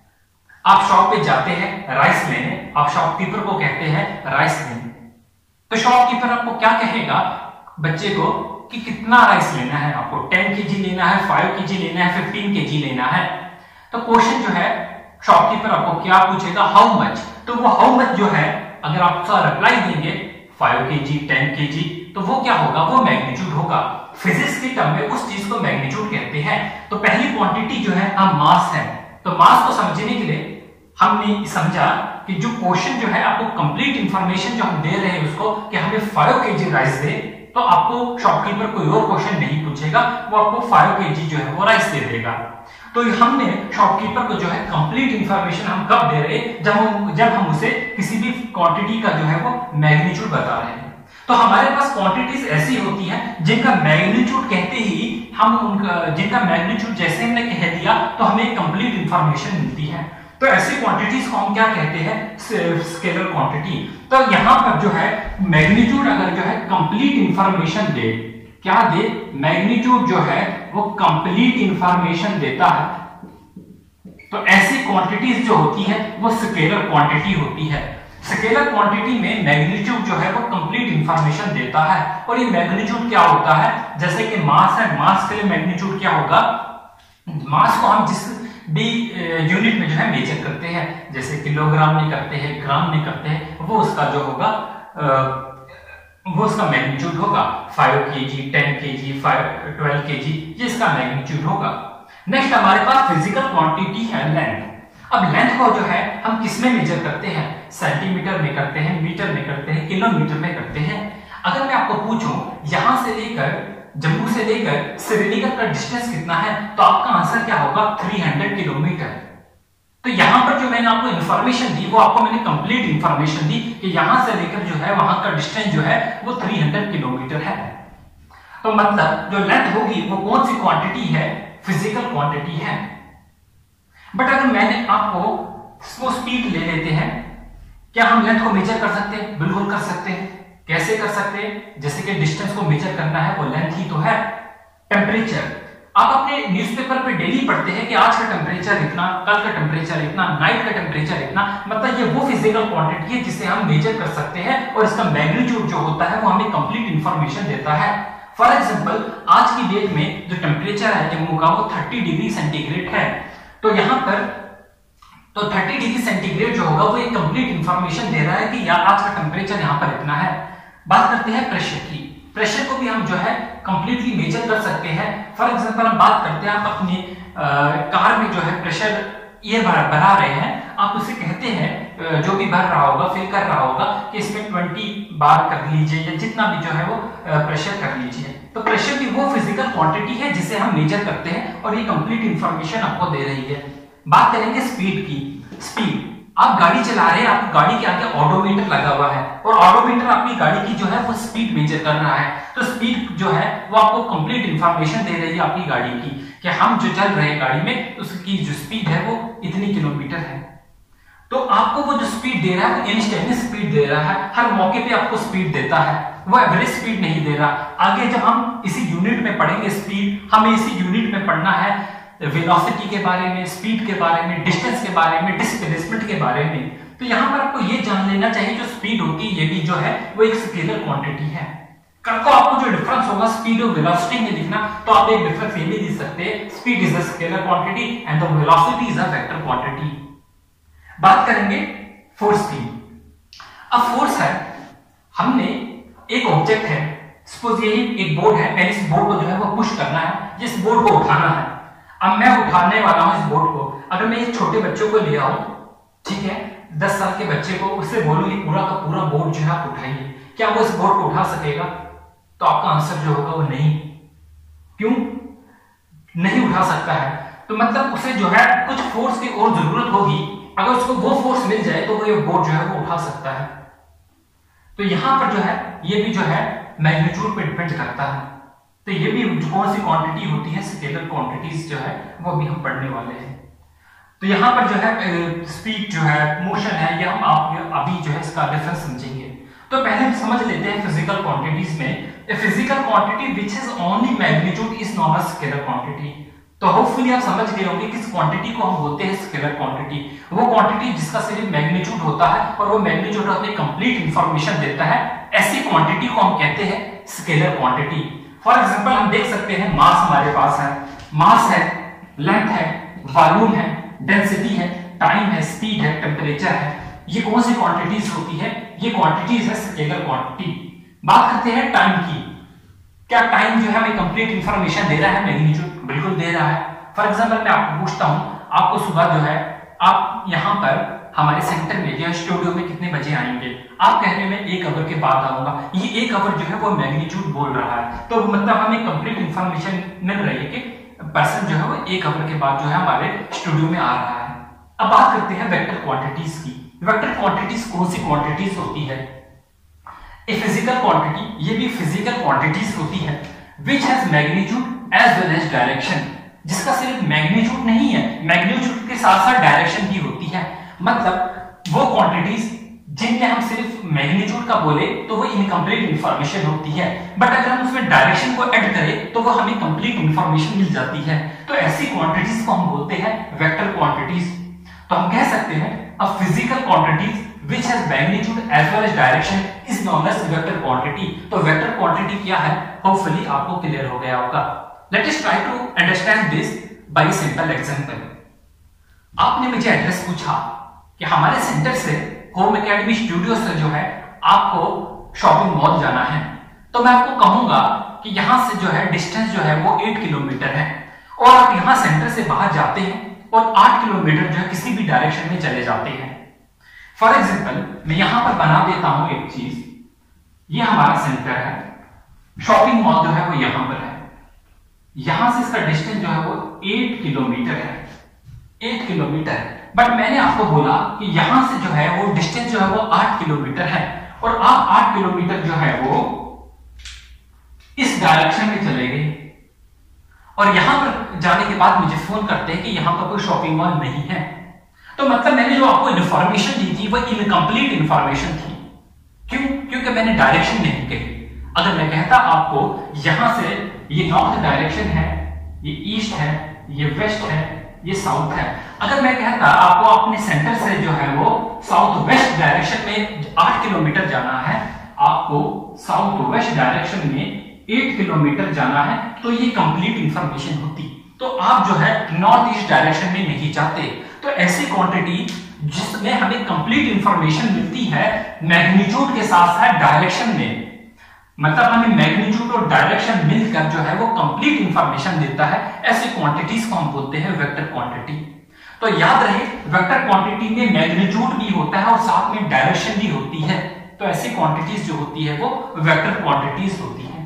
आप शॉप पे जाते हैं राइस लेने, आप शॉपकीपर को कहते हैं राइस लेने। तो शॉपकीपर आपको क्या कहेगा बच्चे को कि कितना राइस लेना है, आपको टेन केजी लेना है, फाइव केजी लेना है, फिफ्टीन केजी लेना है। तो क्वेश्चन जो है शॉपकीपर आपको क्या पूछेगा, हाउ मच। तो वो हाउ मच जो है अगर आप उसका रिप्लाई देंगे फाइव केजी, टेन केजी, तो वो क्या होगा, वो मैग्नीट्यूड होगा। फिजिक्स के टर्म में उस चीज को मैग्नीट्यूड कहते हैं। तो पहली क्वांटिटी जो है हम मास है। तो मास को समझने के लिए हमने समझा कि जो क्वेश्चन जो है आपको कंप्लीट इंफॉर्मेशन जो हम दे रहे हैं उसको कि हमें फाइव केजी राइस दे, तो आपको शॉपकीपर कोई और क्वेश्चन नहीं पूछेगा, वो आपको फाइव केजी जो है वो राइस दे देगा। तो हमने शॉपकीपर को जो है कंप्लीट इंफॉर्मेशन हम कब दे रहे हैं, जब हम जब हम उसे किसी भी क्वांटिटी का जो है वो मैग्नीट्यूड बता रहे हैं। तो हमारे पास क्वांटिटीज ऐसी होती हैं जिनका मैग्नीट्यूड कहते ही हम उनका जिनका मैग्नीट्यूड जैसे हमने कह दिया तो हमें कंप्लीट इंफॉर्मेशन मिलती है। तो ऐसी क्वांटिटीज को हम क्या कहते हैं, स्केलर क्वांटिटी। तो यहां पर जो है मैग्नीट्यूड अगर जो है कंप्लीट इंफॉर्मेशन दे, क्या दे, मैग्नीट्यूड जो है वो कंप्लीट इंफॉर्मेशन देता है, तो ऐसी क्वांटिटीज जो होती है वो स्केलर क्वांटिटी होती है। स्केलर क्वांटिटी में मैग्नीट्यूड जो है वो कंप्लीट इंफॉर्मेशन देता है। और ये मैग्नीट्यूड क्या होता है, जैसे कि मास है, मास के लिए मैग्नीट्यूड क्या होगा, मास को हम जिस भी यूनिट में जो है मेजर करते हैं, जैसे किलोग्राम में करते हैं, ग्राम में करते हैं, वो उसका जो होगा वो उसका मैग्नीट्यूड होगा। Five KG, ten KG, twelve KG, ये इसका मैग्नीट्यूड होगा। नेक्स्ट हमारे पास फिजिकल क्वांटिटी है लेंथ। अब लेंथ को जो है हम किस में मेजर करते हैं, सेंटीमीटर में करते हैं, मीटर में करते हैं, किलोमीटर में करते हैं। अगर मैं आपको पूछूं यहां से लेकर जम्मू से लेकर श्रीनगर का डिस्टेंस कितना है, तो आपका आंसर क्या होगा, तीन सौ किलोमीटर। तो यहां पर जो मैंने आपको इन्फॉर्मेशन दी वो आपको मैंने कंप्लीट इन्फॉर्मेशन दी कि यहां से लेकर जो है वहां का डिस्टेंस जो है वो तीन सौ किलोमीटर है। तो मतलब जो लेंथ होगी वो कौन सी क्वांटिटी है, फिजिकल क्वांटिटी है। बट अगर मैंने आपको वो स्पीड ले लेते हैं, क्या हम लेंथ को मेजर कर सकते हैं? बिल्कुल कर सकते हैं। कैसे कर सकते हैं? जैसे कि डिस्टेंस को मेजर करना है वो लेंथ ही तो है। टेम्परेचर, आप अपने न्यूज़पेपर पे डेली पढ़ते हैं कि आज का टेम्परेचर इतना, कल का टेम्परेचर इतना, नाइट का टेम्परेचर इतना, मतलब ये वो फिजिकल क्वांटिटी है जिसे हम मेजर कर सकते हैं और इसका मैग्नीट्यूड जो होता है वो हमें कंप्लीट इंफॉर्मेशन देता है। फॉर एग्जांपल आज की डेट में जो टेम्परेचर है जम्मू का वो तीस डिग्री सेंटीग्रेड है। तो यहां पर तो तीस डिग्री सेंटीग्रेड जो होगा वो एक कंप्लीट इंफॉर्मेशन दे रहा है कि यार आज का टेम्परेचर यहां पर इतना है। बात करते हैं प्रेशर की। प्रेशर को भी हम जो है कंप्लीटली मेजर कर सकते हैं। फॉर एग्जांपल हम बात करते हैं, आप अपनी कार में जो है प्रेशर ये बढ़ा रहे हैं, आप उसे कहते हैं जो भी भर रहा होगा, फिल कर रहा होगा कि इसमें बीस बार कर लीजिए या जितना भी जो है वो प्रेशर कर लीजिए। तो प्रेशर भी वो फिजिकल क्वांटिटी है जिसे हम मेजर करते हैं और ये कंप्लीट इंफॉर्मेशन आपको दे रही है। बात करेंगे स्पीड की। स्पीड, आप गाड़ी चला रहे हैं, आपकी गाड़ी के आगे ऑडोमीटर लगा हुआ है और ऑडोमीटर अपनी गाड़ी की जो है वो स्पीड मेजर कर रहा है। तो स्पीड जो है वो आपको कंप्लीट इंफॉर्मेशन दे रही है आपकी गाड़ी की कि हम जो चल रहे हैं गाड़ी में उसकी जो स्पीड है वो इतनी किलोमीटर है। तो आपको वो जो स्पीड दे रहा है वो इंस्टेंटेनियस स्पीड दे रहा है, हर मौके पे आपको स्पीड देता है, वो एवरेज स्पीड नहीं दे रहा। आगे जब हम इसी यूनिट में पढ़ेंगे स्पीड, हमें इसी यूनिट में पढ़ना है वेलोसिटी के बारे में, स्पीड के बारे में, डिस्टेंस के बारे में, डिस्प्लेसमेंट के बारे में। तो यहां पर आपको ये जान लेना चाहिए जो स्पीड होती है ये भी जो है वो एक स्केलर क्वांटिटी है। कल को आपको जो डिफरेंस होगा स्पीड और वेलोसिटी में लिखना, तो आप एक डिफरेंस ये भी लिख सकते हैं, speed is a scalar quantity and the velocity is a vector quantity. बात करेंगे फोर्स की। अब फोर्स है, हमने एक ऑब्जेक्ट है, सपोज ये एक बोर्ड है, मैंने इस बोर्ड को जो है वो पुश करना है, जिस बोर्ड को उठाना है। अब मैं उठाने वाला हूं इस बोर्ड को। अगर मैं एक छोटे बच्चों को ले आऊं, ठीक है, दस साल के बच्चे को, उससे बोलूं ये पूरा का पूरा बोर्ड जो है आप उठाइए, क्या वो इस बोर्ड को उठा सकेगा? तो आपका आंसर जो होगा वो नहीं। क्यों नहीं उठा सकता है? तो मतलब उसे जो है कुछ फोर्स की और जरूरत होगी, अगर उसको वो फोर्स मिल जाए तो वो ये बोर्ड जो है वो उठा सकता है। तो यहां पर जो है ये भी जो है मैग्नीट्यूड पे डिपेंड करता है। तो ये भी कौन सी क्वांटिटी होती है, स्केलर क्वांटिटीज जो है वो भी हम पढ़ने वाले हैं। तो यहाँ पर जो है स्पीड जो है, मोशन है, ये हम आप अभी जो है इसका डिफरेंस समझेंगे। तो पहले हम समझ लेते हैं फिजिकल क्वांटिटीज में, a physical quantity which has only magnitude is known as scalar quantity. तो होपफुली आप समझ गए होंगे किस क्वांटिटी को हम बोलते हैं स्केलर क्वांटिटी। वो क्वांटिटी जिसका सिर्फ मैग्नीट्यूड होता है और वो मैग्नीट्यूड अपनी कंप्लीट इंफॉर्मेशन देता है, ऐसी क्वांटिटी को हम कहते हैं स्केलर क्वांटिटी। फॉर एग्जांपल हम देख सकते हैं मास हमारे पास है, मास है, लेंथ है, वॉल्यूम है, डेंसिटी है, टाइम है, स्पीड है, टेम्परेचर है। ये कौन सी क्वांटिटीज होती है? ये क्वांटिटीज है स्केलर क्वांटिटी। बात करते हैं टाइम की। क्या टाइम जो है हमें कंप्लीट इंफॉर्मेशन दे रहा है मैग्नीट्यूड? बिल्कुल दे रहा है। फॉर एग्जांपल मैं आपको पूछता हूं, आपको सुबह जो है आप यहां पर हमारे सेंटर में या स्टूडियो में कितने बजे आएंगे? आप कह रहे हैं एक आवर के बाद आऊंगा। ये एक आवर जो है वो मैग्नीट्यूड बोल रहा है, तो मतलब हमें कंप्लीट इंफॉर्मेशन मिल रही है कि पर्सन जो है वो एक आवर के बाद जो है हमारे स्टूडियो में आ रहा है। अब बात करते हैं वेक्टर क्वांटिटीज की। वेक्टर क्वांटिटीज कौन सी क्वांटिटीज होती है? ए फिजिकल क्वांटिटी, ये भी फिजिकल क्वांटिटीज होती है which has magnitude as well as direction, जिसका सिर्फ मैग्नीट्यूड नहीं है, मैग्नीट्यूड के साथ साथ डायरेक्शन भी होती है। मतलब वो क्वांटिटीज जिनमें हम सिर्फ मैग्नीट्यूड का बोले तो वो इनकम्प्लीट इंफॉर्मेशन होती है, बट अगर हम उसमें डायरेक्शन को ऐड करें तो वो हमें कंप्लीट इंफॉर्मेशन मिल जाती है। तो ऐसी क्वांटिटीज को हम बोलते हैं वेक्टर क्वांटिटीज। तो हम कह सकते हैं a physical quantities which has magnitude as well as direction is known as vector quantity। तो वेक्टर क्वांटिटी क्या है? होपफुली आपको क्लियर हो गया होगा। Let us try to understand this by a simple example। आपने मुझे एड्रेस पूछा कि हमारे सेंटर से होम एकेडमी स्टूडियो से जो है आपको शॉपिंग मॉल जाना है, तो मैं आपको कहूंगा कि यहां से जो है डिस्टेंस जो है वो आठ किलोमीटर है और आप यहां सेंटर से बाहर जाते हैं और आठ किलोमीटर जो है किसी भी डायरेक्शन में चले जाते हैं। फॉर एग्जाम्पल मैं यहां पर बना देता हूं एक चीज, ये हमारा सेंटर है, शॉपिंग मॉल जो है वो यहां पर है, यहां से इसका डिस्टेंस जो है वो आठ किलोमीटर है, आठ किलोमीटर है। बट मैंने आपको बोला कि यहां से जो है वो डिस्टेंस जो है वो आठ किलोमीटर है और आप आठ किलोमीटर जो है वो इस डायरेक्शन में चले गए और यहां पर जाने के बाद मुझे फोन करते हैं कि यहां पर कोई शॉपिंग मॉल नहीं है। तो मतलब मैंने जो आपको इन्फॉर्मेशन दी थी वो इनकम्प्लीट इन्फॉर्मेशन थी। क्यों? क्योंकि मैंने डायरेक्शन नहीं कही। अगर मैं कहता आपको यहां से ये नॉर्थ डायरेक्शन है, ये ईस्ट है, ये वेस्ट है, ये साउथ है, अगर मैं कहता आपको अपने सेंटर से जो है वो साउथ वेस्ट डायरेक्शन में आठ किलोमीटर जाना है, आपको साउथ वेस्ट डायरेक्शन में आठ किलोमीटर जाना है, तो ये कंप्लीट इंफॉर्मेशन होती। तो आप जो है नॉर्थ ईस्ट डायरेक्शन में नहीं जाते। तो ऐसी क्वांटिटी जिसमें हमें कंप्लीट इंफॉर्मेशन मिलती है मैग्नीट्यूड के साथ साथ डायरेक्शन में, मतलब हमें मैग्नीट्यूड और डायरेक्शन मिलकर जो है वो कंप्लीट इंफॉर्मेशन देता है, ऐसी क्वांटिटीज को हम बोलते हैं वेक्टर क्वांटिटी। तो याद रहे वेक्टर क्वांटिटी में मैग्नीट्यूड भी होता है और साथ में डायरेक्शन भी होती है। तो ऐसी क्वांटिटीज जो होती है वो वेक्टर क्वांटिटीज होती है।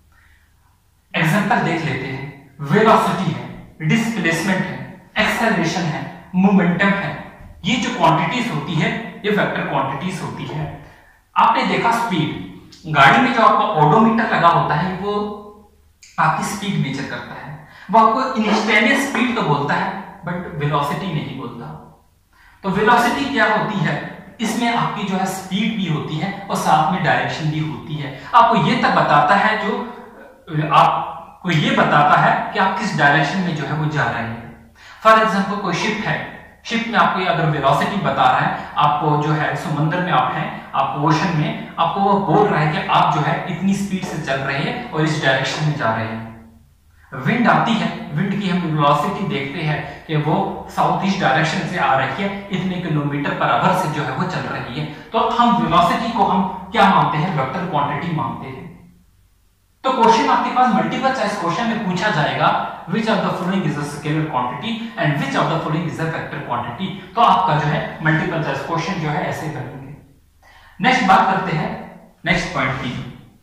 एग्जांपल देख लेते हैं। वेलोसिटी है, डिस्प्लेसमेंट है, एक्सेलरेशन है, मोमेंटम है, ये जो क्वांटिटीज होती है ये वेक्टर क्वांटिटीज होती है। आपने देखा स्पीड, गाड़ी में जो आपका ओडोमीटर लगा होता है वो आपकी स्पीड मेजर करता है, वो आपको इंस्टेंटेनियस स्पीड तो बोलता है बट वेलोसिटी नहीं बोलता। तो वेलोसिटी क्या होती है? इसमें आपकी जो है स्पीड भी होती है और साथ में डायरेक्शन भी होती है। आपको ये तक बताता है, जो आपको ये बताता है कि आप किस डायरेक्शन में जो है वो जा रहे हैं। फॉर एग्जांपल कोई शिप है, शिप में आपको अगर वेलोसिटी बता रहा है, आपको जो है समुद्र में आप हैं, आप ओशन में, आपको वो बोल रहा है कि आप जो है इतनी स्पीड से चल रहे हैं और इस डायरेक्शन में जा रहे हैं। विंड आती है, विंड की हम वेलोसिटी देखते हैं कि वो साउथ ईस्ट डायरेक्शन से आ रही है, इतने किलोमीटर पर आवर से जो है वो चल रही है। तो हम वेलोसिटी को हम क्या मानते हैं? वेक्टर क्वांटिटी मानते हैं। तो क्वेश्चन आपके पास मल्टीपल चॉइस क्वेश्चन में पूछा जाएगा which of the following is a scalar quantity and which of the following is a vector quantity। तो आपका जो है मल्टीपल चॉइस क्वेश्चन जो है ऐसे करेंगे। नेक्स्ट बात करते हैं नेक्स्ट पॉइंट की।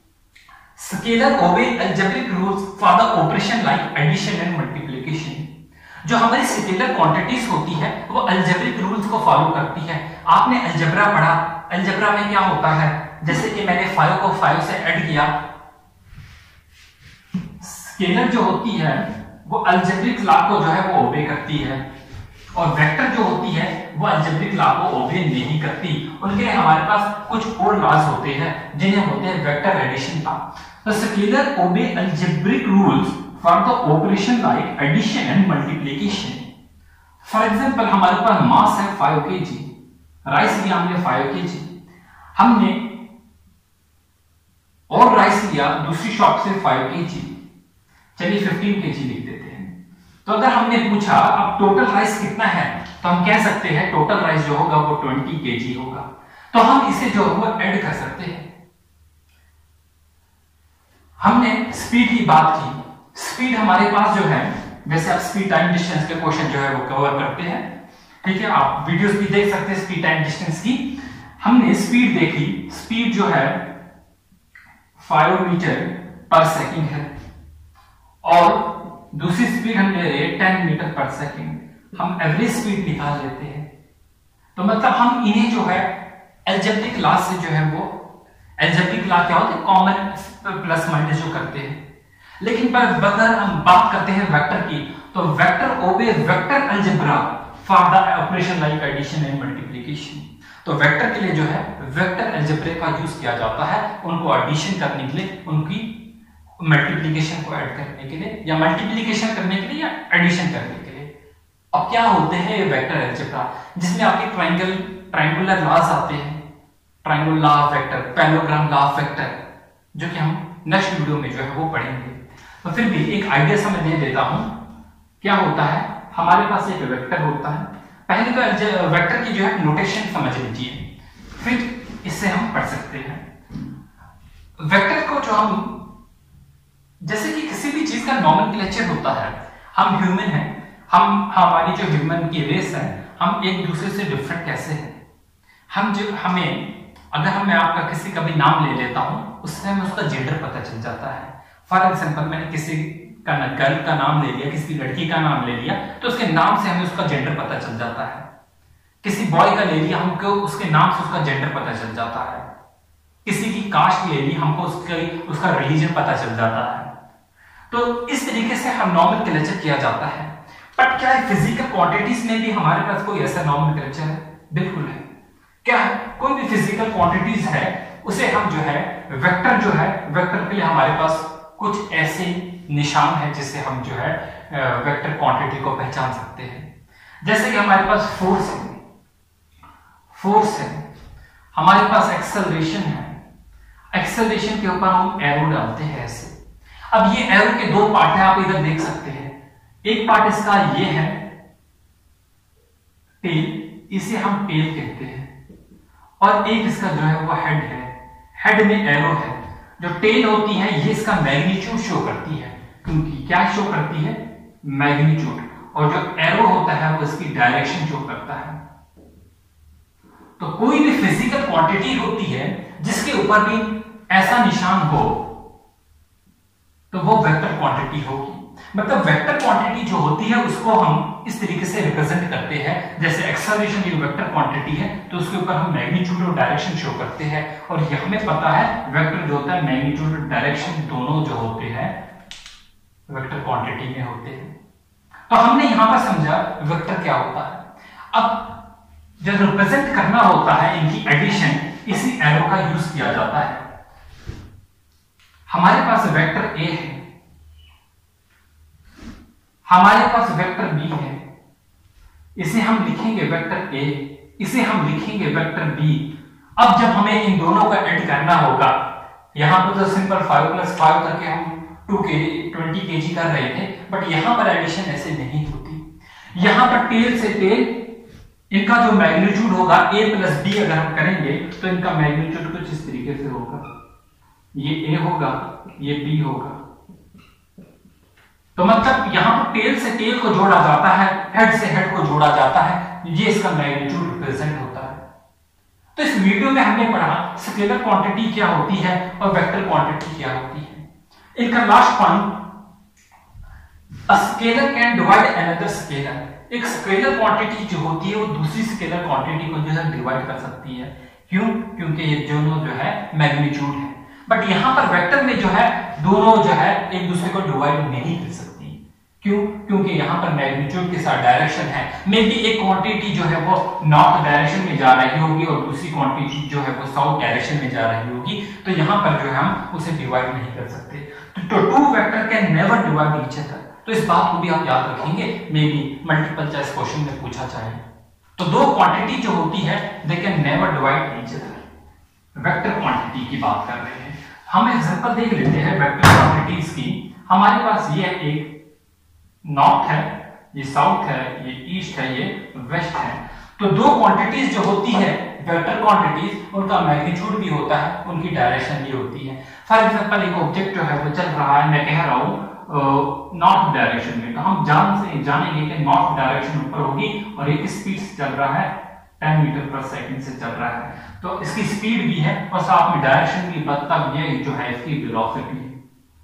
Scalar obey algebraic rules for the operation like addition and multiplication. जो हमारी स्केलर क्वांटिटीज होती है वो अलजेब्रिक रूल्स को फॉलो करती है। आपने अलजेब्रा पढ़ा, अलजेब्रा में क्या होता है? जैसे कि मैंने फाइव को फाइव से ऐड किया, स्केलर जो होती है वो अलजेब्रिक लॉ को जो है वो ओबे करती है और वेक्टर जो होती है वो अलजेब्रिक लॉ को ओबे नहीं करती। उनके लिए हमारे पास कुछ और लॉज होते हैं जिन्हें होते हैं वेक्टर एडिशन लॉ। तो scalar obey algebraic rules for the operation like addition and multiplication. For example हमारे पास मास है फाइव केजी, राइस लिया हमने फाइव केजी, हमने और राइस लिया दूसरी शॉप से फाइव केजी, चलिए पंद्रह केजी लिख देते हैं। तो अगर हमने पूछा अब टोटल राइस कितना है, तो हम कह सकते हैं टोटल राइस जो होगा वो बीस केजी होगा। तो हम इसे जो है वो ऐड कर सकते हैं। हमने स्पीड की बात की, स्पीड हमारे पास जो है, वैसे आप स्पीड टाइम डिस्टेंस के क्वेश्चन जो है वो कवर करते हैं, ठीक है, आप वीडियोस भी देख सकते हैं स्पीड टाइम डिस्टेंस की। हमने स्पीड देखी, स्पीड जो है फाइव मीटर पर सेकेंड है और दूसरी स्पीड हम ले रहे हैं टेन मीटर पर सेकेंड। हम एवरेज स्पीड निकाल लेते हैं। तो मतलब हम इन्हें जो है अलजेब्रिक लॉ से जो है वो, अलजेब्रिक लॉ क्या होता है? कॉमन प्लस माइनस जो करते हैं। लेकिन पर अगर हम बात करते हैं वेक्टर की, तो vector obey vector algebra for the operation like addition and multiplication. तो वेक्टर के लिए जो है वेक्टर अलजेब्रा का यूज किया जाता है, उनको एडिशन करने के लिए, उनकी मल्टीप्लिकेशन को ऐड करने के लिए, या मल्टीप्लिकेशन करने के लिए, या एडिशन करने के लिए। अब क्या होते हैं ये वेक्टर अलजेब्रा, जिसमें आपके ट्रायंगल ट्रायंगुलर लॉज आते हैं, triangular law of vector, parallelogram law of vector, जो कि हम नेक्स्ट वीडियो में जो है वो पढ़ेंगे। तो फिर भी एक आइडिया समझ दे देता हूं। क्या होता है? हमारे पास एक वेक्टर होता है। पहले तो वेक्टर की जो है नोटेशन समझ लीजिए, फिर इससे हम पढ़ सकते हैं। वेक्टर को जो हम, जैसे कि किसी भी चीज का नॉमेनक्लेचर होता है, हम ह्यूमन हैं, हम हमारी जो ह्यूमन की रेस है, हम एक दूसरे से डिफरेंट कैसे हैं? हम जो हमें अगर हम मैं आपका किसी का भी नाम ले लेता हूं, उससे हमें उसका जेंडर पता चल जाता है। फॉर एग्जांपल मैंने किसी का गर्ल का नाम ले लिया, किसी लड़की का नाम ले लिया, तो उसके नाम से हमें उसका जेंडर पता चल जाता है। किसी बॉय का ले लिया, हमको उसके नाम से उसका जेंडर पता चल जाता है। किसी की कास्ट ले ली, हमको उसका उसका रिलीजन पता चल जाता है। तो इस तरीके से हम नॉमेनक्लेचर किया जाता है। बट क्या है फिजिकल क्वांटिटीज में भी हमारे पास कोई ऐसा नॉमेनक्लेचर है? बिल्कुल है। क्या है? कोई भी फिजिकल क्वांटिटीज है उसे हम जो है वेक्टर जो है वेक्टर के लिए हमारे पास कुछ ऐसे निशान है जिससे हम जो है वेक्टर क्वांटिटी को पहचान सकते हैं। जैसे कि हमारे पास फोर्स है, फोर्स है, हमारे पास एक्सेलरेशन है, एक्सेलरेशन के ऊपर हम एरो डालते हैं ऐसे। अब ये एरो के दो पार्ट है, आप इधर देख सकते हैं। एक पार्ट इसका ये है टेल, इसे हम टेल कहते हैं, और एक इसका जो है वो हेड है, हेड में एरो है। जो टेल होती है ये इसका मैग्नीट्यूड शो करती है, क्योंकि क्या शो करती है? मैग्नीट्यूड। और जो एरो होता है वो इसकी डायरेक्शन शो करता है। तो कोई भी फिजिकल क्वांटिटी होती है जिसके ऊपर भी ऐसा निशान हो तो वो वेक्टर क्वांटिटी होगी। मतलब वेक्टर क्वांटिटी जो होती है उसको हम इस तरीके से रिप्रेजेंट करते हैं। जैसे एक्सेलरेशन ये वेक्टर क्वांटिटी है तो उसके ऊपर हम मैग्नीट्यूड और डायरेक्शन शो करते हैं। और ये हमें पता है वेक्टर जो होता है मैग्नीट्यूड और डायरेक्शन दोनों जो होते हैं वेक्टर क्वांटिटी में होते हैं। तो हमने यहां पर समझा वेक्टर क्या होता है। अब जब रिप्रेजेंट करना होता है इनकी एडिशन, इसी एरो का यूज किया जाता है। हमारे पास वेक्टर ए है, हमारे पास वेक्टर बी है, इसे हम लिखेंगे वेक्टर ए, इसे हम लिखेंगे वेक्टर बी। अब जब हमें इन दोनों का ऐड करना होगा, यहां पर तो सिंपल फाइव प्लस फाइव करके हम टू के ट्वेंटी के जी कर रहे थे, बट यहां पर एडिशन ऐसे नहीं होती। यहां पर टेल से टेल इनका जो मैग्नीट्यूड होगा ए प्लस बी अगर हम करेंगे तो इनका मैग्नीट्यूड कुछ इस तरीके से होगा। ये ए होगा, ये बी होगा। तो मतलब यहां पर टेल से टेल को जोड़ा जाता है, हेड से हेड को जोड़ा जाता है, ये इसका मैग्नीट्यूड रिप्रेजेंट होता है। तो इस वीडियो में हमने पढ़ा स्केलर क्वांटिटी क्या होती है और वेक्टर क्वांटिटी क्या होती है। इनका last point, a scalar can divide another scalar. एक स्केलर क्वांटिटी जो होती है वो दूसरी स्केलर क्वांटिटी को जो है डिवाइड कर सकती है। क्यों? क्योंकि ये दोनों जो है मैग्नीट्यूड है। बट यहां पर वेक्टर में जो है दोनों जो है एक दूसरे को डिवाइड नहीं कर सकती। क्यों? क्योंकि यहां पर मैग्नीट्यूड के साथ डायरेक्शन है। मे बी एक क्वांटिटी जो है वो नॉर्थ डायरेक्शन में जा रही होगी और दूसरी क्वांटिटी जो है वो साउथ डायरेक्शन में जा रही होगी, तो यहां पर जो है हम उसे डिवाइड नहीं कर सकते। तो two vector can never divide each other. तो इस बात को भी आप याद रखेंगे, maybe multiple choice question में पूछा जाए। तो दो क्वांटिटी जो होती है they can never divide each other. Vector quantity की बात कर रहे हैं हम, एग्जांपल देख लेते हैं वेक्टर क्वांटिटीज की। हमारे पास ये एक नॉर्थ है, ये साउथ है, ये ईस्ट है, ये वेस्ट है। तो दो क्वांटिटीज जो होती है वेक्टर क्वांटिटीज, उनका मैग्नीट्यूड भी होता है, उनकी डायरेक्शन भी होती है। फॉर एग्जांपल एक ऑब्जेक्ट जो है वो चल रहा है, मैं कह रहा हूं नॉर्थ डायरेक्शन में, तो हम जान से जानेंगे कि नॉर्थ डायरेक्शन ऊपर होगी और एक स्पीड से चल रहा है, टेन मीटर पर सेकंड से चल रहा है, तो इसकी स्पीड भी है और साथ में डायरेक्शन भी, मतलब ये जो है इसकी वेलोसिटी है।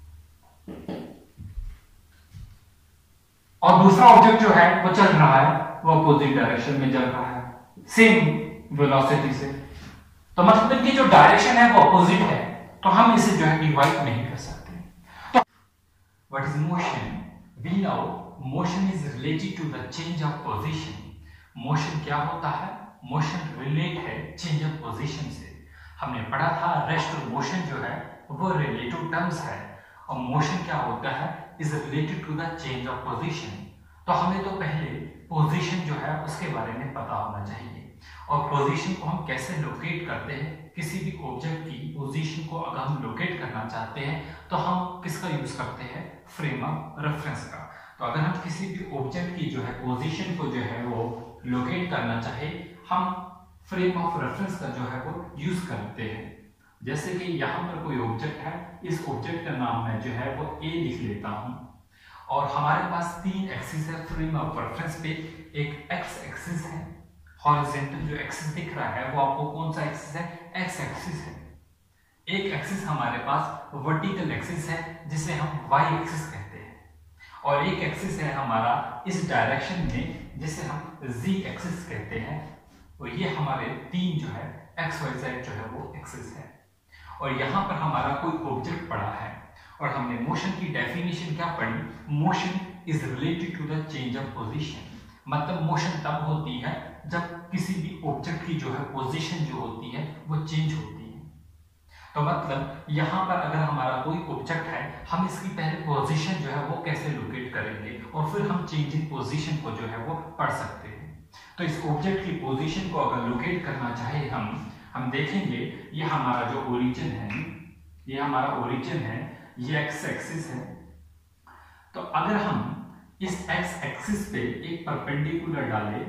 और दूसरा ऑब्जेक्ट जो है वो चल रहा है, वो अपोजिट डायरेक्शन में चल रहा है सेम वेलोसिटी से। तो मतलब इनकी जो डायरेक्शन है वो अपोजिट है, तो हम इसे जो है डिवाइड नहीं कर सकते। तो what is motion? We know motion is related to the change of position. Motion क्या होता है? मोशन रिलेट है चेंज ऑफ पोजीशन से। हमने पढ़ा था रेस्ट और मोशन जो है वो रिलेटिव टर्म्स है, और मोशन क्या होता है? Is related to the change of position. तो हमें तो पहले पोजीशन जो है उसके बारे में पता होना चाहिए, और पोजीशन को हम कैसे लोकेट करते हैं। किसी भी ऑब्जेक्ट की पोजीशन को अगर हम लोकेट करना चाहते हैं तो हम किसका यूज करते हैं? फ्रेम ऑफ रेफरेंस का। तो अगर हम किसी भी ऑब्जेक्ट की जो है पोजीशन को जो है वो लोकेट करना चाहे, हम फ्रेम ऑफ रेफरेंस का जो है वो यूज करते हैं। जैसे कि यहाँ पर कोई ऑब्जेक्ट है, इस ऑब्जेक्ट का नाम मैं जो है वो ए लिख लेता हूँ, और हमारे पास तीन एक्सिस है फ्रेम ऑफ रेफरेंस पे। एक एक्स एक्सिस है, हॉरिजॉन्टल जो एक्सिस दिख रहा है वो आपको कौन सा एक्सिस है? एक्स एक्सिस है। एक एक्सिस हमारे पास वर्टिकल एक्सिस है जिसे हम वाई एक्सिस कहते हैं, और एक एक्सिस है हमारा इस डायरेक्शन में जिसे हम जी एक्सिस कहते हैं। और ये हमारे तीन जो है एक्स वाई जेड जो है वो एक्सिस है, और यहाँ पर हमारा कोई ऑब्जेक्ट पड़ा है और हमने मोशन की डेफिनेशन क्या पढ़ी, motion is related to the change of position. मतलब मोशन तब होती है जब किसी भी ऑब्जेक्ट की जो है पोजीशन जो होती है वो चेंज होती है। तो मतलब यहाँ पर अगर हमारा कोई ऑब्जेक्ट है, हम इसकी पहले पोजीशन जो है वो कैसे लोकेट करेंगे और फिर हम चेंज इन पोजीशन को जो है वो पढ़ सकते हैं। तो इस ऑब्जेक्ट की पोजीशन को अगर लोकेट करना चाहे हम हम देखेंगे ये हमारा जो ओरिजिन है, ये हमारा ओरिजिन है, ये एक्स एक्सिस है। तो अगर हम इस एक्स एक्सिस पे एक परपेंडिकुलर डालें,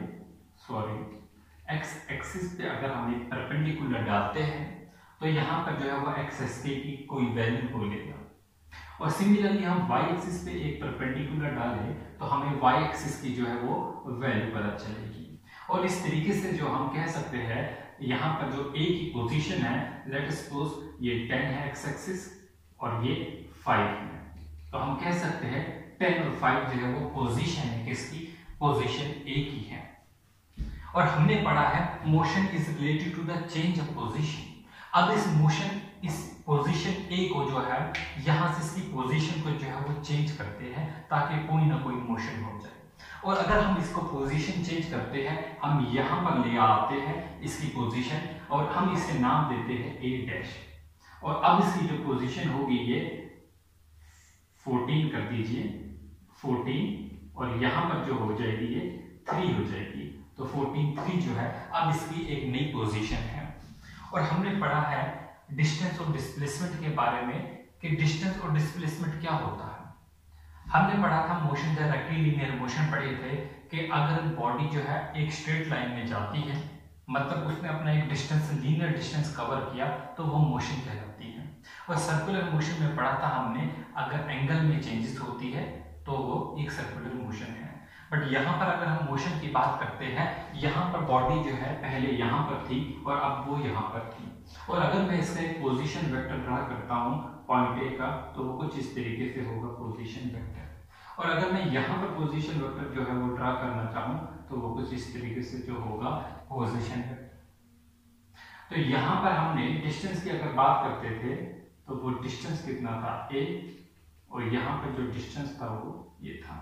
सॉरी एक्स एक्सिस पे अगर हम एक परपेंडिकुलर डालते हैं तो यहाँ पर जो है वो एक्स एसके की कोई वैल्यू हो लेगा, और सिमिलरली हम वाई एक्सिस पे एक परपेंडिकुलर डालें तो हमें वाई एक्सिस की जो है वो वैल्यू पता चलेगी। और इस तरीके से जो हम कह सकते हैं यहाँ पर जो ए की पोजीशन है, लेट सपोज ये टेन है एक्स एक्सिस और ये फाइव है, तो हम कह सकते हैं टेन और फाइव जो है वो पोजीशन है किसकी, पोजीशन ए की है। और हमने पढ़ा है motion is related to the change of position. अब इस मोशन इस पोजीशन ए को जो है यहाँ से इसकी पोजीशन को जो है वो चेंज करते हैं ताकि कोई ना कोई मोशन हो जाए। और अगर हम इसको पोजीशन चेंज करते हैं, हम यहाँ पर ले आते हैं इसकी पोजीशन और हम इसे नाम देते हैं ए डैश, और अब इसकी जो पोजीशन होगी ये फोर्टीन कर दीजिए, फोर्टीन, और यहाँ पर जो हो जाएगी ये थ्री हो जाएगी, तो फोर्टीन थ्री जो है अब इसकी एक नई पोजीशन है। और हमने पढ़ा है डिस्टेंस और डिस्प्लेसमेंट के बारे में कि डिस्टेंस और डिस्प्लेसमेंट क्या होता है। हमने पढ़ा था मोशन डायरेक्टली लीनियर मोशन पढ़े थे कि अगर बॉडी जो है एक स्ट्रेट लाइन में जाती है, मतलब उसने अपना एक डिस्टेंस लीनियर डिस्टेंस कवर किया, तो वो मोशन कहलाती है। और सर्कुलर मोशन में पढ़ा था हमने अगर एंगल में चेंजेस होती है तो वो एक सर्कुलर मोशन है। बट यहाँ पर अगर हम मोशन की बात करते हैं, यहाँ पर बॉडी जो है पहले यहाँ पर थी और अब वो यहाँ पर थी, और अगर मैं इसका एक पोजीशन वेक्टर ड्रा करता हूँ पॉइंट ए का, तो वो कुछ इस तरीके से होगा पोजीशन वेक्टर। और अगर मैं यहाँ पर पोजीशन वेक्टर जो है वो ड्रा करना चाहूँ तो वो कुछ इस तरीके से जो होगा पोजीशन वेक्टर। तो यहाँ पर हमने डिस्टेंस की अगर बात करते थे तो वो डिस्टेंस कितना था ए, और यहाँ पर जो डिस्टेंस था वो ये था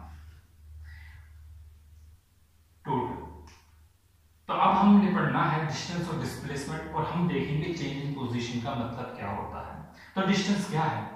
टोटल। तो अब हमने पढ़ना है डिस्टेंस और डिस्प्लेसमेंट, और हम देखेंगे चेंज इन पोजीशन का मतलब क्या होता है। तो डिस्टेंस क्या है,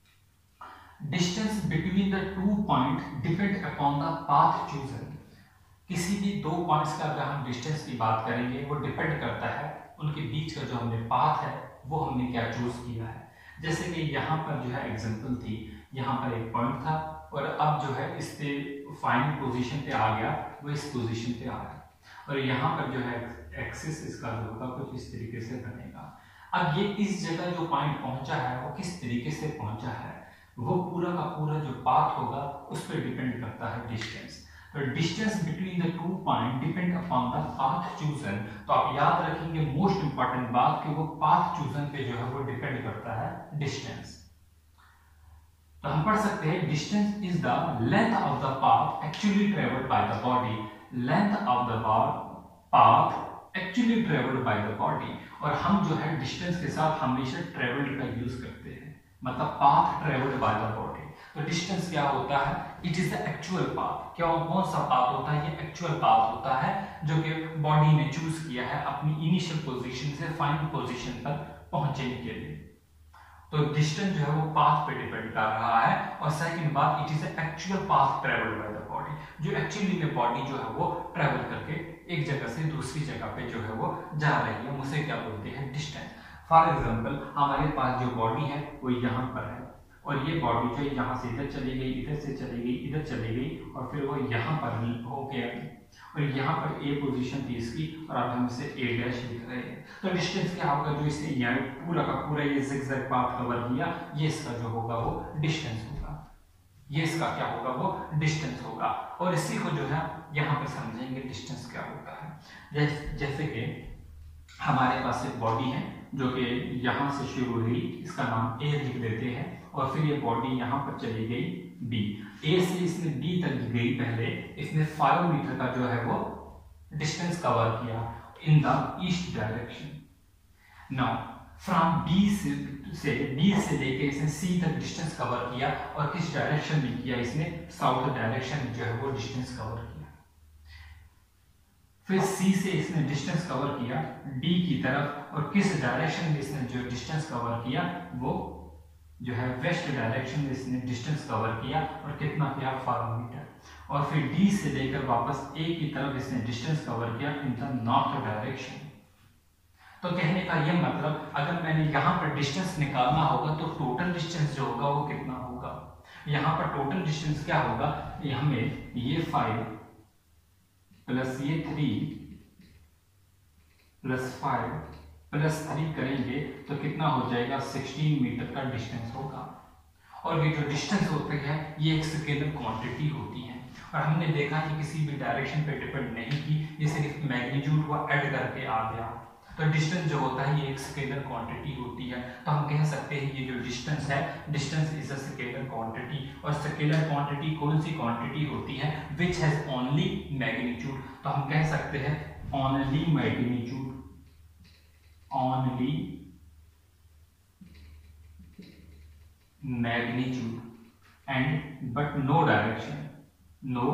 distance between the two point depend upon the path chosen. किसी भी दो पॉइंट्स का अगर हम डिस्टेंस की बात करेंगे वो डिपेंड करता है उनके बीच का जो हमने पाथ है वो हमने क्या चूज किया है। जैसे कि यहाँ पर जो है एग्जांपल थी, यहाँ पर एक पॉइंट था और अब जो है इस पे फाइनल पोजीशन पे आ गया, वो इस पोजीशन पे आ गया, और यहाँ पर जो है एक्सिस इसका जो होगा कुछ इस तरीके से बनेगा। अब ये इस जगह जो पॉइंट पहुंचा है वो किस तरीके से पहुंचा है, वो पूरा का पूरा जो पाथ होगा उस पर डिपेंड करता है डिस्टेंस। तो distance between the two point depend upon the path chosen. तो आप याद रखेंगे मोस्ट इंपॉर्टेंट बात कि वो पाथ चूजन पे जो है वो डिपेंड करता है डिस्टेंस। तो हम पढ़ सकते हैं distance is the length of the path actually travelled by the body, length of the path actually travelled by the body. और हम जो है डिस्टेंस के साथ हमेशा ट्रेवल्ड का यूज करते हैं, मतलब path travelled by the body. तो डिस्टेंस क्या होता है, it is the actual path. क्या कौन सा पाथ होता है, ये एक्चुअल पाथ होता है जो कि बॉडी ने चूज किया है अपनी इनिशियल पोजीशन से फाइनल पोजीशन पर पहुंचने के लिए। तो डिस्टेंस जो है वो पाथ पे डिपेंड कर रहा है। और सेकंड बात, it is the actual path travelled by the body, जो एक्चुअली में बॉडी जो है वो ट्रेवल करके एक जगह से दूसरी जगह पे जो है वो जा रही है, हम उसे क्या बोलते हैं डिस्टेंस। फॉर एग्जांपल हमारे पास जो बॉडी है वो यहाँ पर है, और ये बॉडी जो यहाँ से इधर चली गई, इधर से चली गई, इधर चली गई, और फिर वो यहाँ पर हो गया, और यहाँ पर ए पोजीशन थी इसकी, और अब हम इसे ए डैश लिख रहे हैं। तो डिस्टेंस क्या होगा, जो इसे यहाँ पूरा का पूरा ये जिगजैग पाथ कवर किया, ये इसका जो होगा वो डिस्टेंस होगा, ये इसका क्या होगा वो डिस्टेंस होगा। और इसी को जो है यहाँ पर समझेंगे डिस्टेंस क्या होता है। जैसे कि हमारे पास एक बॉडी है जो कि यहाँ से शुरू हुई, इसका नाम ए लिख देते हैं, और फिर ये बॉडी यहाँ पर चली गई बी, ए से इसने बी तक गई, पहले इसने फाइव मीटर का जो है वो डिस्टेंस कवर किया, in the east direction. Now from B से से B से लेके इसने C तक डिस्टेंस कवर किया और किस डायरेक्शन में किया, इसने साउथ डायरेक्शन में जो है वो डिस्टेंस कवर किया। फिर C से इसने डिस्टेंस कवर किया D की तरफ और किस डायरेक्शन में इसने जो डिस्टेंस कवर किया वो जो है वेस्ट डायरेक्शन में इसने डिस्टेंस कवर किया और कितना किया फाइव मीटर। और फिर D से लेकर वापस A की तरफ इसने डिस्टेंस कवर किया इन द नॉर्थ डायरेक्शन। तो कहने का ये मतलब अगर मैंने यहाँ पर डिस्टेंस निकालना होगा तो टोटल डिस्टेंस जो होगा वो कितना होगा, यहाँ पर टोटल डिस्टेंस क्या होगा, हमें ये फाइव प्लस ये three plus five plus three करेंगे तो कितना हो जाएगा, सिक्सटीन मीटर का डिस्टेंस होगा। और ये जो डिस्टेंस होती है ये एक स्केलर क्वांटिटी होती है और हमने देखा कि किसी भी डायरेक्शन पे डिपेंड नहीं की, ये सिर्फ मैग्नीट्यूड को ऐड करके आ गया। तो डिस्टेंस जो होता है ये एक स्केलर क्वांटिटी होती है। तो हम कह सकते हैं ये जो डिस्टेंस है, distance is a scalar quantity. और स्केलर क्वांटिटी कौन सी क्वांटिटी होती है, विच हैज ओनली मैग्नीट्यूड। तो हम कह सकते हैं only magnitude, only magnitude and but no direction, no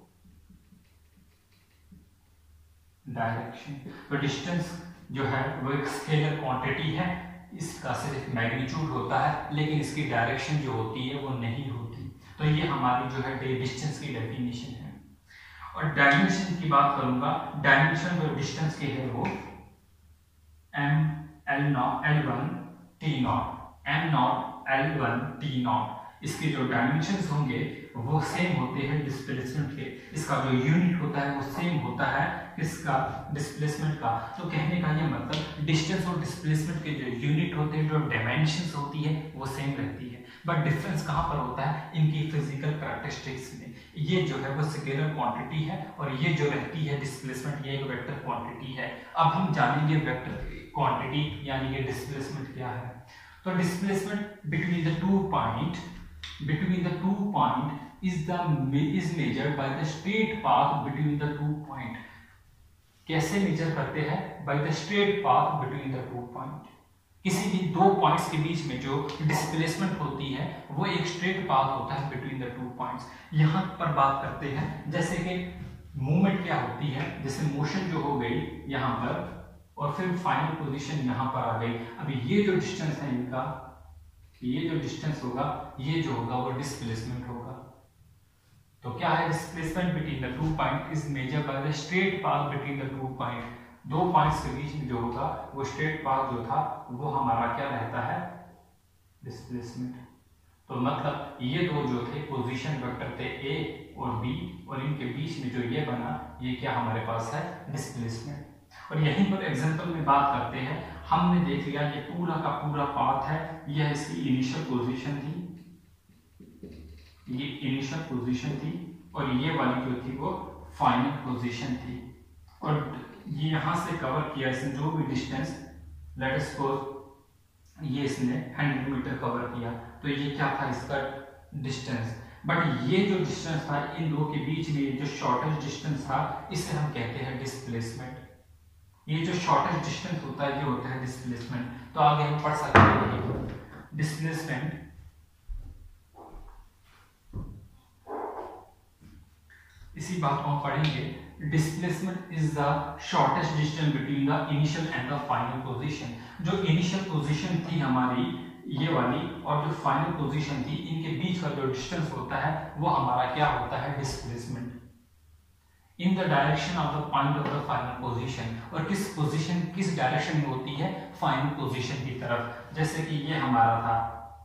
direction. तो डिस्टेंस जो है वो एक स्केलर क्वांटिटी है, इसका सिर्फ मैग्नीट्यूड होता है लेकिन इसकी डायरेक्शन जो होती है वो नहीं होती। तो ये हमारी जो है डिस्टेंस की डेफिनेशन है। और डायमेंशन की बात करूंगा, डायमेंशन जो डिस्टेंस की है वो M L naught L one T naught, M naught L one T naught, इसके जो डायमेंशंस होंगे वो सेम होते हैं डिस्प्लेसमेंट के। इसका जो यूनिट होता है वो सेम होता है किसका, डिस्प्लेसमेंट का। तो कहने का ये मतलब डिस्टेंस और डिस्प्लेसमेंट के जो यूनिट होते हैं, जो डायमेंशंस होती है वो सेम रहती है, बट डिफरेंस कहाँ पर होता है, इनकी फिजिकल कैरेक्टरिस्टिक्स में। ये जो है वो स्केलर क्वांटिटी है और ये जो रहती है डिस्प्लेसमेंट, ये एक वेक्टर क्वांटिटी है। अब हम जानेंगे वेक्टर क्वांटिटी यानी कि डिस्प्लेसमेंट क्या है। तो displacement between the two point between the two point is the is measured by the straight path between the two point। कैसे मेजर करते हैं, by the straight path between the two point। किसी भी दो पॉइंट्स के बीच में जो डिस्प्लेसमेंट होती है वो एक स्ट्रेट पाथ होता है बिटवीन द टू पॉइंट्स। यहाँ पर बात करते हैं जैसे कि मूवमेंट क्या होती है, जैसे मोशन जो हो गई यहाँ पर और फिर फाइनल पोजीशन यहाँ पर आ गई। अभी ये जो डिस्टेंस है इनका, ये जो डिस्टेंस होगा ये जो होगा वो डिस्प्लेसमेंट होगा। तो क्या है, displacement between the two point is measured by the straight path between the two point. दो पॉइंट्स के बीच में जो होगा वो स्ट्रेट पाथ जो था वो हमारा क्या रहता है, डिस्प्लेसमेंट। तो मतलब ये दो जो थे पोजीशन वेक्टर थे ए और बी और इनके बीच में जो ये बना ये क्या हमारे पास है, डिस्प्लेसमेंट। और यहीं पर एग्जांपल में बात करते हैं, हमने देख लिया ये पूरा का पूरा पाथ है, यह इसकी इनिशियल पोजीशन थी, ये इनिशियल पोजीशन थी और ये वाली जो थी वो फाइनल पोजीशन थी। और ये यहां से कवर किया इसने जो भी डिस्टेंस, लेट अस सपोज ये इसने हंड्रेड मीटर कवर किया, तो ये क्या था इसका डिस्टेंस। बट ये जो डिस्टेंस था इन दो के बीच में जो शॉर्टेस्ट डिस्टेंस था इसे हम कहते हैं डिस्प्लेसमेंट। ये जो शॉर्टेस्ट डिस्टेंस होता है ये होता है डिस्प्लेसमेंट। तो आगे हम पढ़ सकते हैं डिस्प्लेसमेंट इसी बात को हम पढ़ेंगे। Displacement is the shortest distance between the initial and the final position. जो इनिशियल पोजीशन थी हमारी ये वाली और जो फाइनल पोजीशन थी इनके बीच का जो डिस्टेंस होता है वो हमारा क्या होता है, displacement in the direction of the point of the final position. और किस पोजीशन किस डायरेक्शन में होती है, फाइनल पोजीशन की तरफ। जैसे कि ये हमारा था,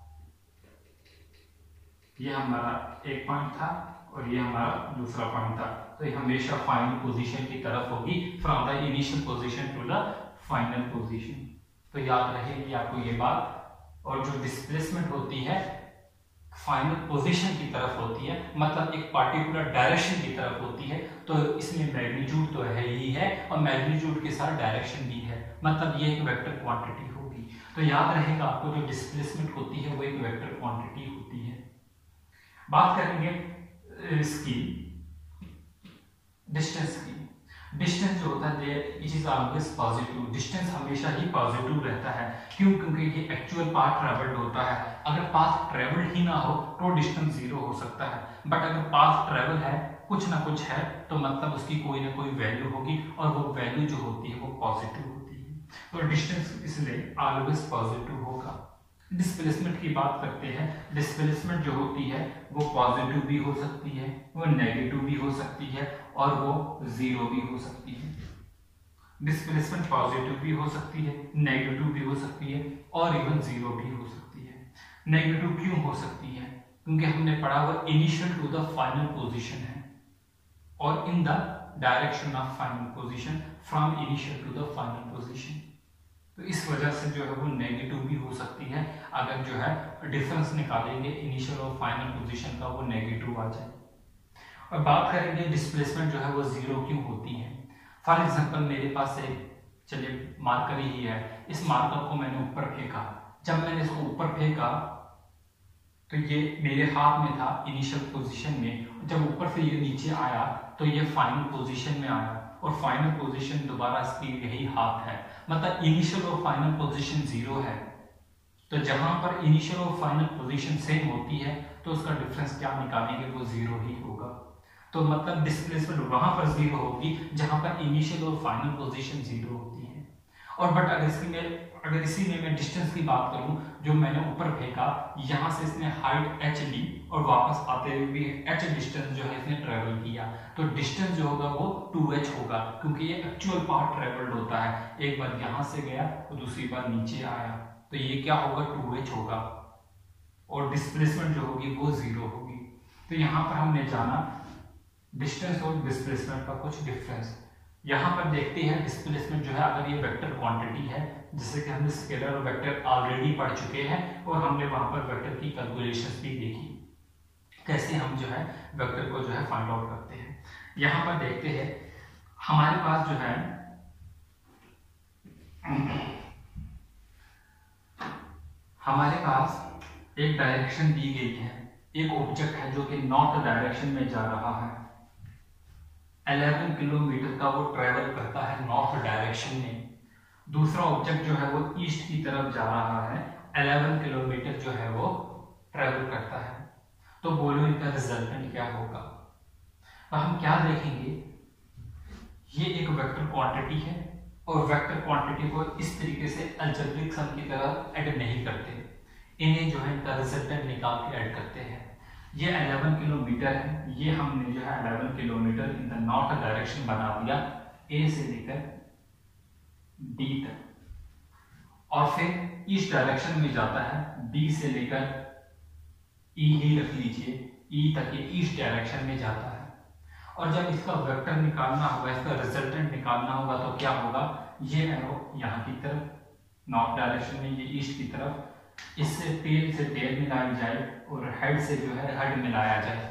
ये हमारा एक पॉइंट था और ये हमारा दूसरा पॉइंट था, तो ये हमेशा फाइनल पोजीशन की तरफ होगी, from the initial position to the final position. तो याद रहेगी आपको ये बात। और जो डिस्प्लेसमेंट होती है फाइनल पोजीशन की तरफ होती है, मतलब एक पार्टिकुलर डायरेक्शन की तरफ होती है। तो इसमें मैग्नीट्यूड तो है ही है और मैग्नीट्यूड के साथ डायरेक्शन भी है, मतलब ये एक वेक्टर क्वांटिटी होगी। तो याद रहेगा आपको जो डिस्प्लेसमेंट होती है वो एक वेक्टर क्वांटिटी होती है। बात करेंगे इसकी डिस्टेंस की। डिस्टेंस जो होता है it is always positive, distance हमेशा ही पॉजिटिव रहता है। क्यों? क्योंकि ये एक्चुअल पाथ ट्रेवल्ड होता है। अगर पाथ ट्रेवल्ड ही ना हो तो डिस्टेंस जीरो हो सकता है, बट अगर पाथ ट्रेवल है, कुछ ना कुछ है, तो मतलब उसकी कोई ना कोई वैल्यू होगी और वो वैल्यू जो होती है वो पॉजिटिव होती है। तो डिस्टेंस इसलिए ऑलवेज पॉजिटिव होगा। डिस्प्लेसमेंट की बात करते हैं। डिस्प्लेसमेंट जो होती है वो पॉजिटिव भी हो सकती है, वो नेगेटिव भी हो सकती है और वो जीरो भी हो सकती है। डिस्प्लेसमेंट पॉजिटिव भी हो सकती है, नेगेटिव भी हो सकती है और इवन जीरो भी हो सकती है। नेगेटिव क्यों हो सकती है? क्योंकि हमने पढ़ा वो initial to the final position है और in the direction of final position from initial to the final position. तो इस वजह से जो है वो नेगेटिव भी हो सकती है। अगर जो है डिफरेंस निकालेंगे इनिशियल और फाइनल पोजीशन का, वो नेगेटिव आ जाए। और बात करेंगे डिस्प्लेसमेंट जो है वो जीरो क्यों होती है। फॉर एग्जांपल मेरे पास एक चलिए मार्कर ही है, इस मार्कर को मैंने ऊपर फेंका। जब मैंने इसको ऊपर फेंका तो ये मेरे हाथ में था इनिशियल पोजीशन में, जब ऊपर से ये नीचे आया तो ये फाइनल पोजीशन में आया और फाइनल पोजीशन दोबारा इसकी यही हाथ है, मतलब इनिशियल और फाइनल पोजीशन जीरो है। तो जहां पर इनिशियल और फाइनल पोजीशन सेम होती है तो उसका डिफरेंस क्या निकालेंगे, वो जीरो ही होगा। तो मतलब डिस्प्लेसमेंट वहां पर जीरो होगी जहां पर इनिशियल और फाइनल पोजीशन जीरो होती है। और बट अगर इसकी में अगर इसी में मैं डिस्टेंस की बात करूं, जो मैंने ऊपर फेंका, यहां से इसने हाइट एच ली और वापस आते हुए भी एच डिस्टेंस जो है इसने ट्रेवल किया, तो डिस्टेंस जो होगा वो टू एच होगा, क्योंकि ये एक्चुअल पार्ट ट्रेवल्ड होता है। एक बार यहां से गया और दूसरी बार नीचे आया, तो ये क्या होगा, टू एच होगा और डिस्प्लेसमेंट जो होगी वो जीरो होगी। तो यहाँ पर हमने जाना डिस्टेंस और डिस्प्लेसमेंट का कुछ डिफरेंस। यहाँ पर देखते हैं डिस्प्लेसमेंट जो है, अगर ये वेक्टर क्वांटिटी है, जैसे कि हमने स्केलर और वेक्टर ऑलरेडी पढ़ चुके हैं और हमने वहां पर वेक्टर की कैलकुलेशंस भी देखी, कैसे हम जो है वेक्टर को जो है फाइंड आउट करते हैं। यहाँ पर देखते हैं हमारे पास जो है हमारे पास एक डायरेक्शन दी गई है, एक ऑब्जेक्ट है जो कि नॉर्थ डायरेक्शन में जा रहा है। ग्यारह किलोमीटर का वो ट्रेवल करता है नॉर्थ डायरेक्शन में। दूसरा ऑब्जेक्ट जो है वो ईस्ट की तरफ जा रहा है, ग्यारह किलोमीटर जो है वो ट्रेवल करता है। तो बोलो इनका रिजल्टेंट क्या होगा। तो हम क्या देखेंगे, ये एक वेक्टर क्वांटिटी है और वेक्टर क्वांटिटी को इस तरीके से अलजेब्रिक सम की तरह ऐड नहीं करते, इन्हें जो है इनका रिजल्टेंट निकाल के ऐड करते हैं। ये ग्यारह किलोमीटर है, ये हमने जो है ग्यारह kilometre in the north direction बना दिया, ए से लेकर डी तक, और फिर ईस्ट डायरेक्शन में जाता है, बी से लेकर ई ही रख लीजिए, ई तक ये ईस्ट डायरेक्शन में जाता है। और जब इसका वेक्टर निकालना होगा, इसका रिजल्टेंट निकालना होगा, तो क्या होगा, ये एरो यहाँ की तरफ नॉर्थ डायरेक्शन में, ये ईस्ट की तरफ, इससे टेल से टेल मिलाई जाए और हेड से जो है हेड मिलाया जाए,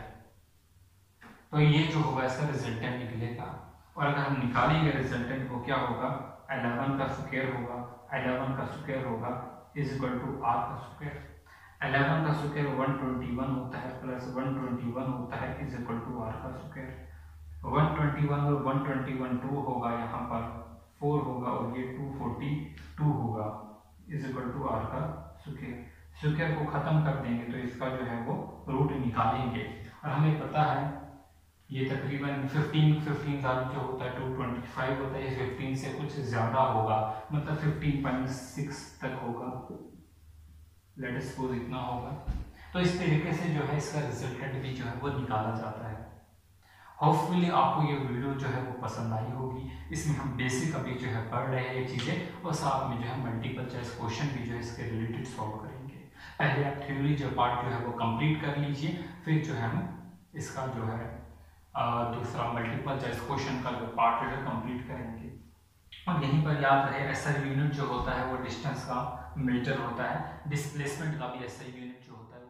तो ये जो होगा इसका रिजल्टेंट निकलेगा। और अगर हम निकालेंगे रिजल्टेंट को, क्या होगा, ग्यारह का स्क्वायर होगा, ग्यारह का स्क्वायर होगा इज इक्वल टू आर का स्क्वायर। ग्यारह का स्क्वायर एक सौ इक्कीस होता है प्लस एक सौ इक्कीस होता है इज इक्वल टू आर का स्क्वायर। एक सौ इक्कीस और एक सौ इक्कीस टू होगा, यहाँ पर फोर होगा और ये दो सौ बयालीस होगा इज इक्वल टू आर का स्क्वायर। स्क्वायर को खत्म कर देंगे तो इसका जो है वो रूट निकालेंगे, और हमें पता है ये तकरीबन पंद्रह पंद्रह साल जो होता है दो सौ पच्चीस होता है, ये पंद्रह से कुछ ज्यादा होगा, मतलब पंद्रह पॉइंट छह तक होगा, लेट अस सपोज इतना होगा। तो इस तरीके से जो है इसका रिजल्टेंट भी जो है वो निकाला जाता है। होपफुली आपको ये वीडियो जो है वो पसंद आई होगी। इसमें हम बेसिक अभी जो है पढ़ रहे हैं ये चीज़ें, और साथ में जो है मल्टीपल चॉइस क्वेश्चन भी जो है इसके रिलेटेड सॉल्व करेंगे। पहले आप थ्योरी जो पार्ट जो है वो कंप्लीट कर लीजिए, फिर जो है हम इसका जो है दूसरा मल्टीपल चॉइस क्वेश्चन का जो पार्ट जो है कंप्लीट करेंगे। और यहीं पर याद रहे एसआई यूनिट जो होता है वो डिस्टेंस का मेजर होता है, डिस्प्लेसमेंट का भी एसआई यूनिट जो होता है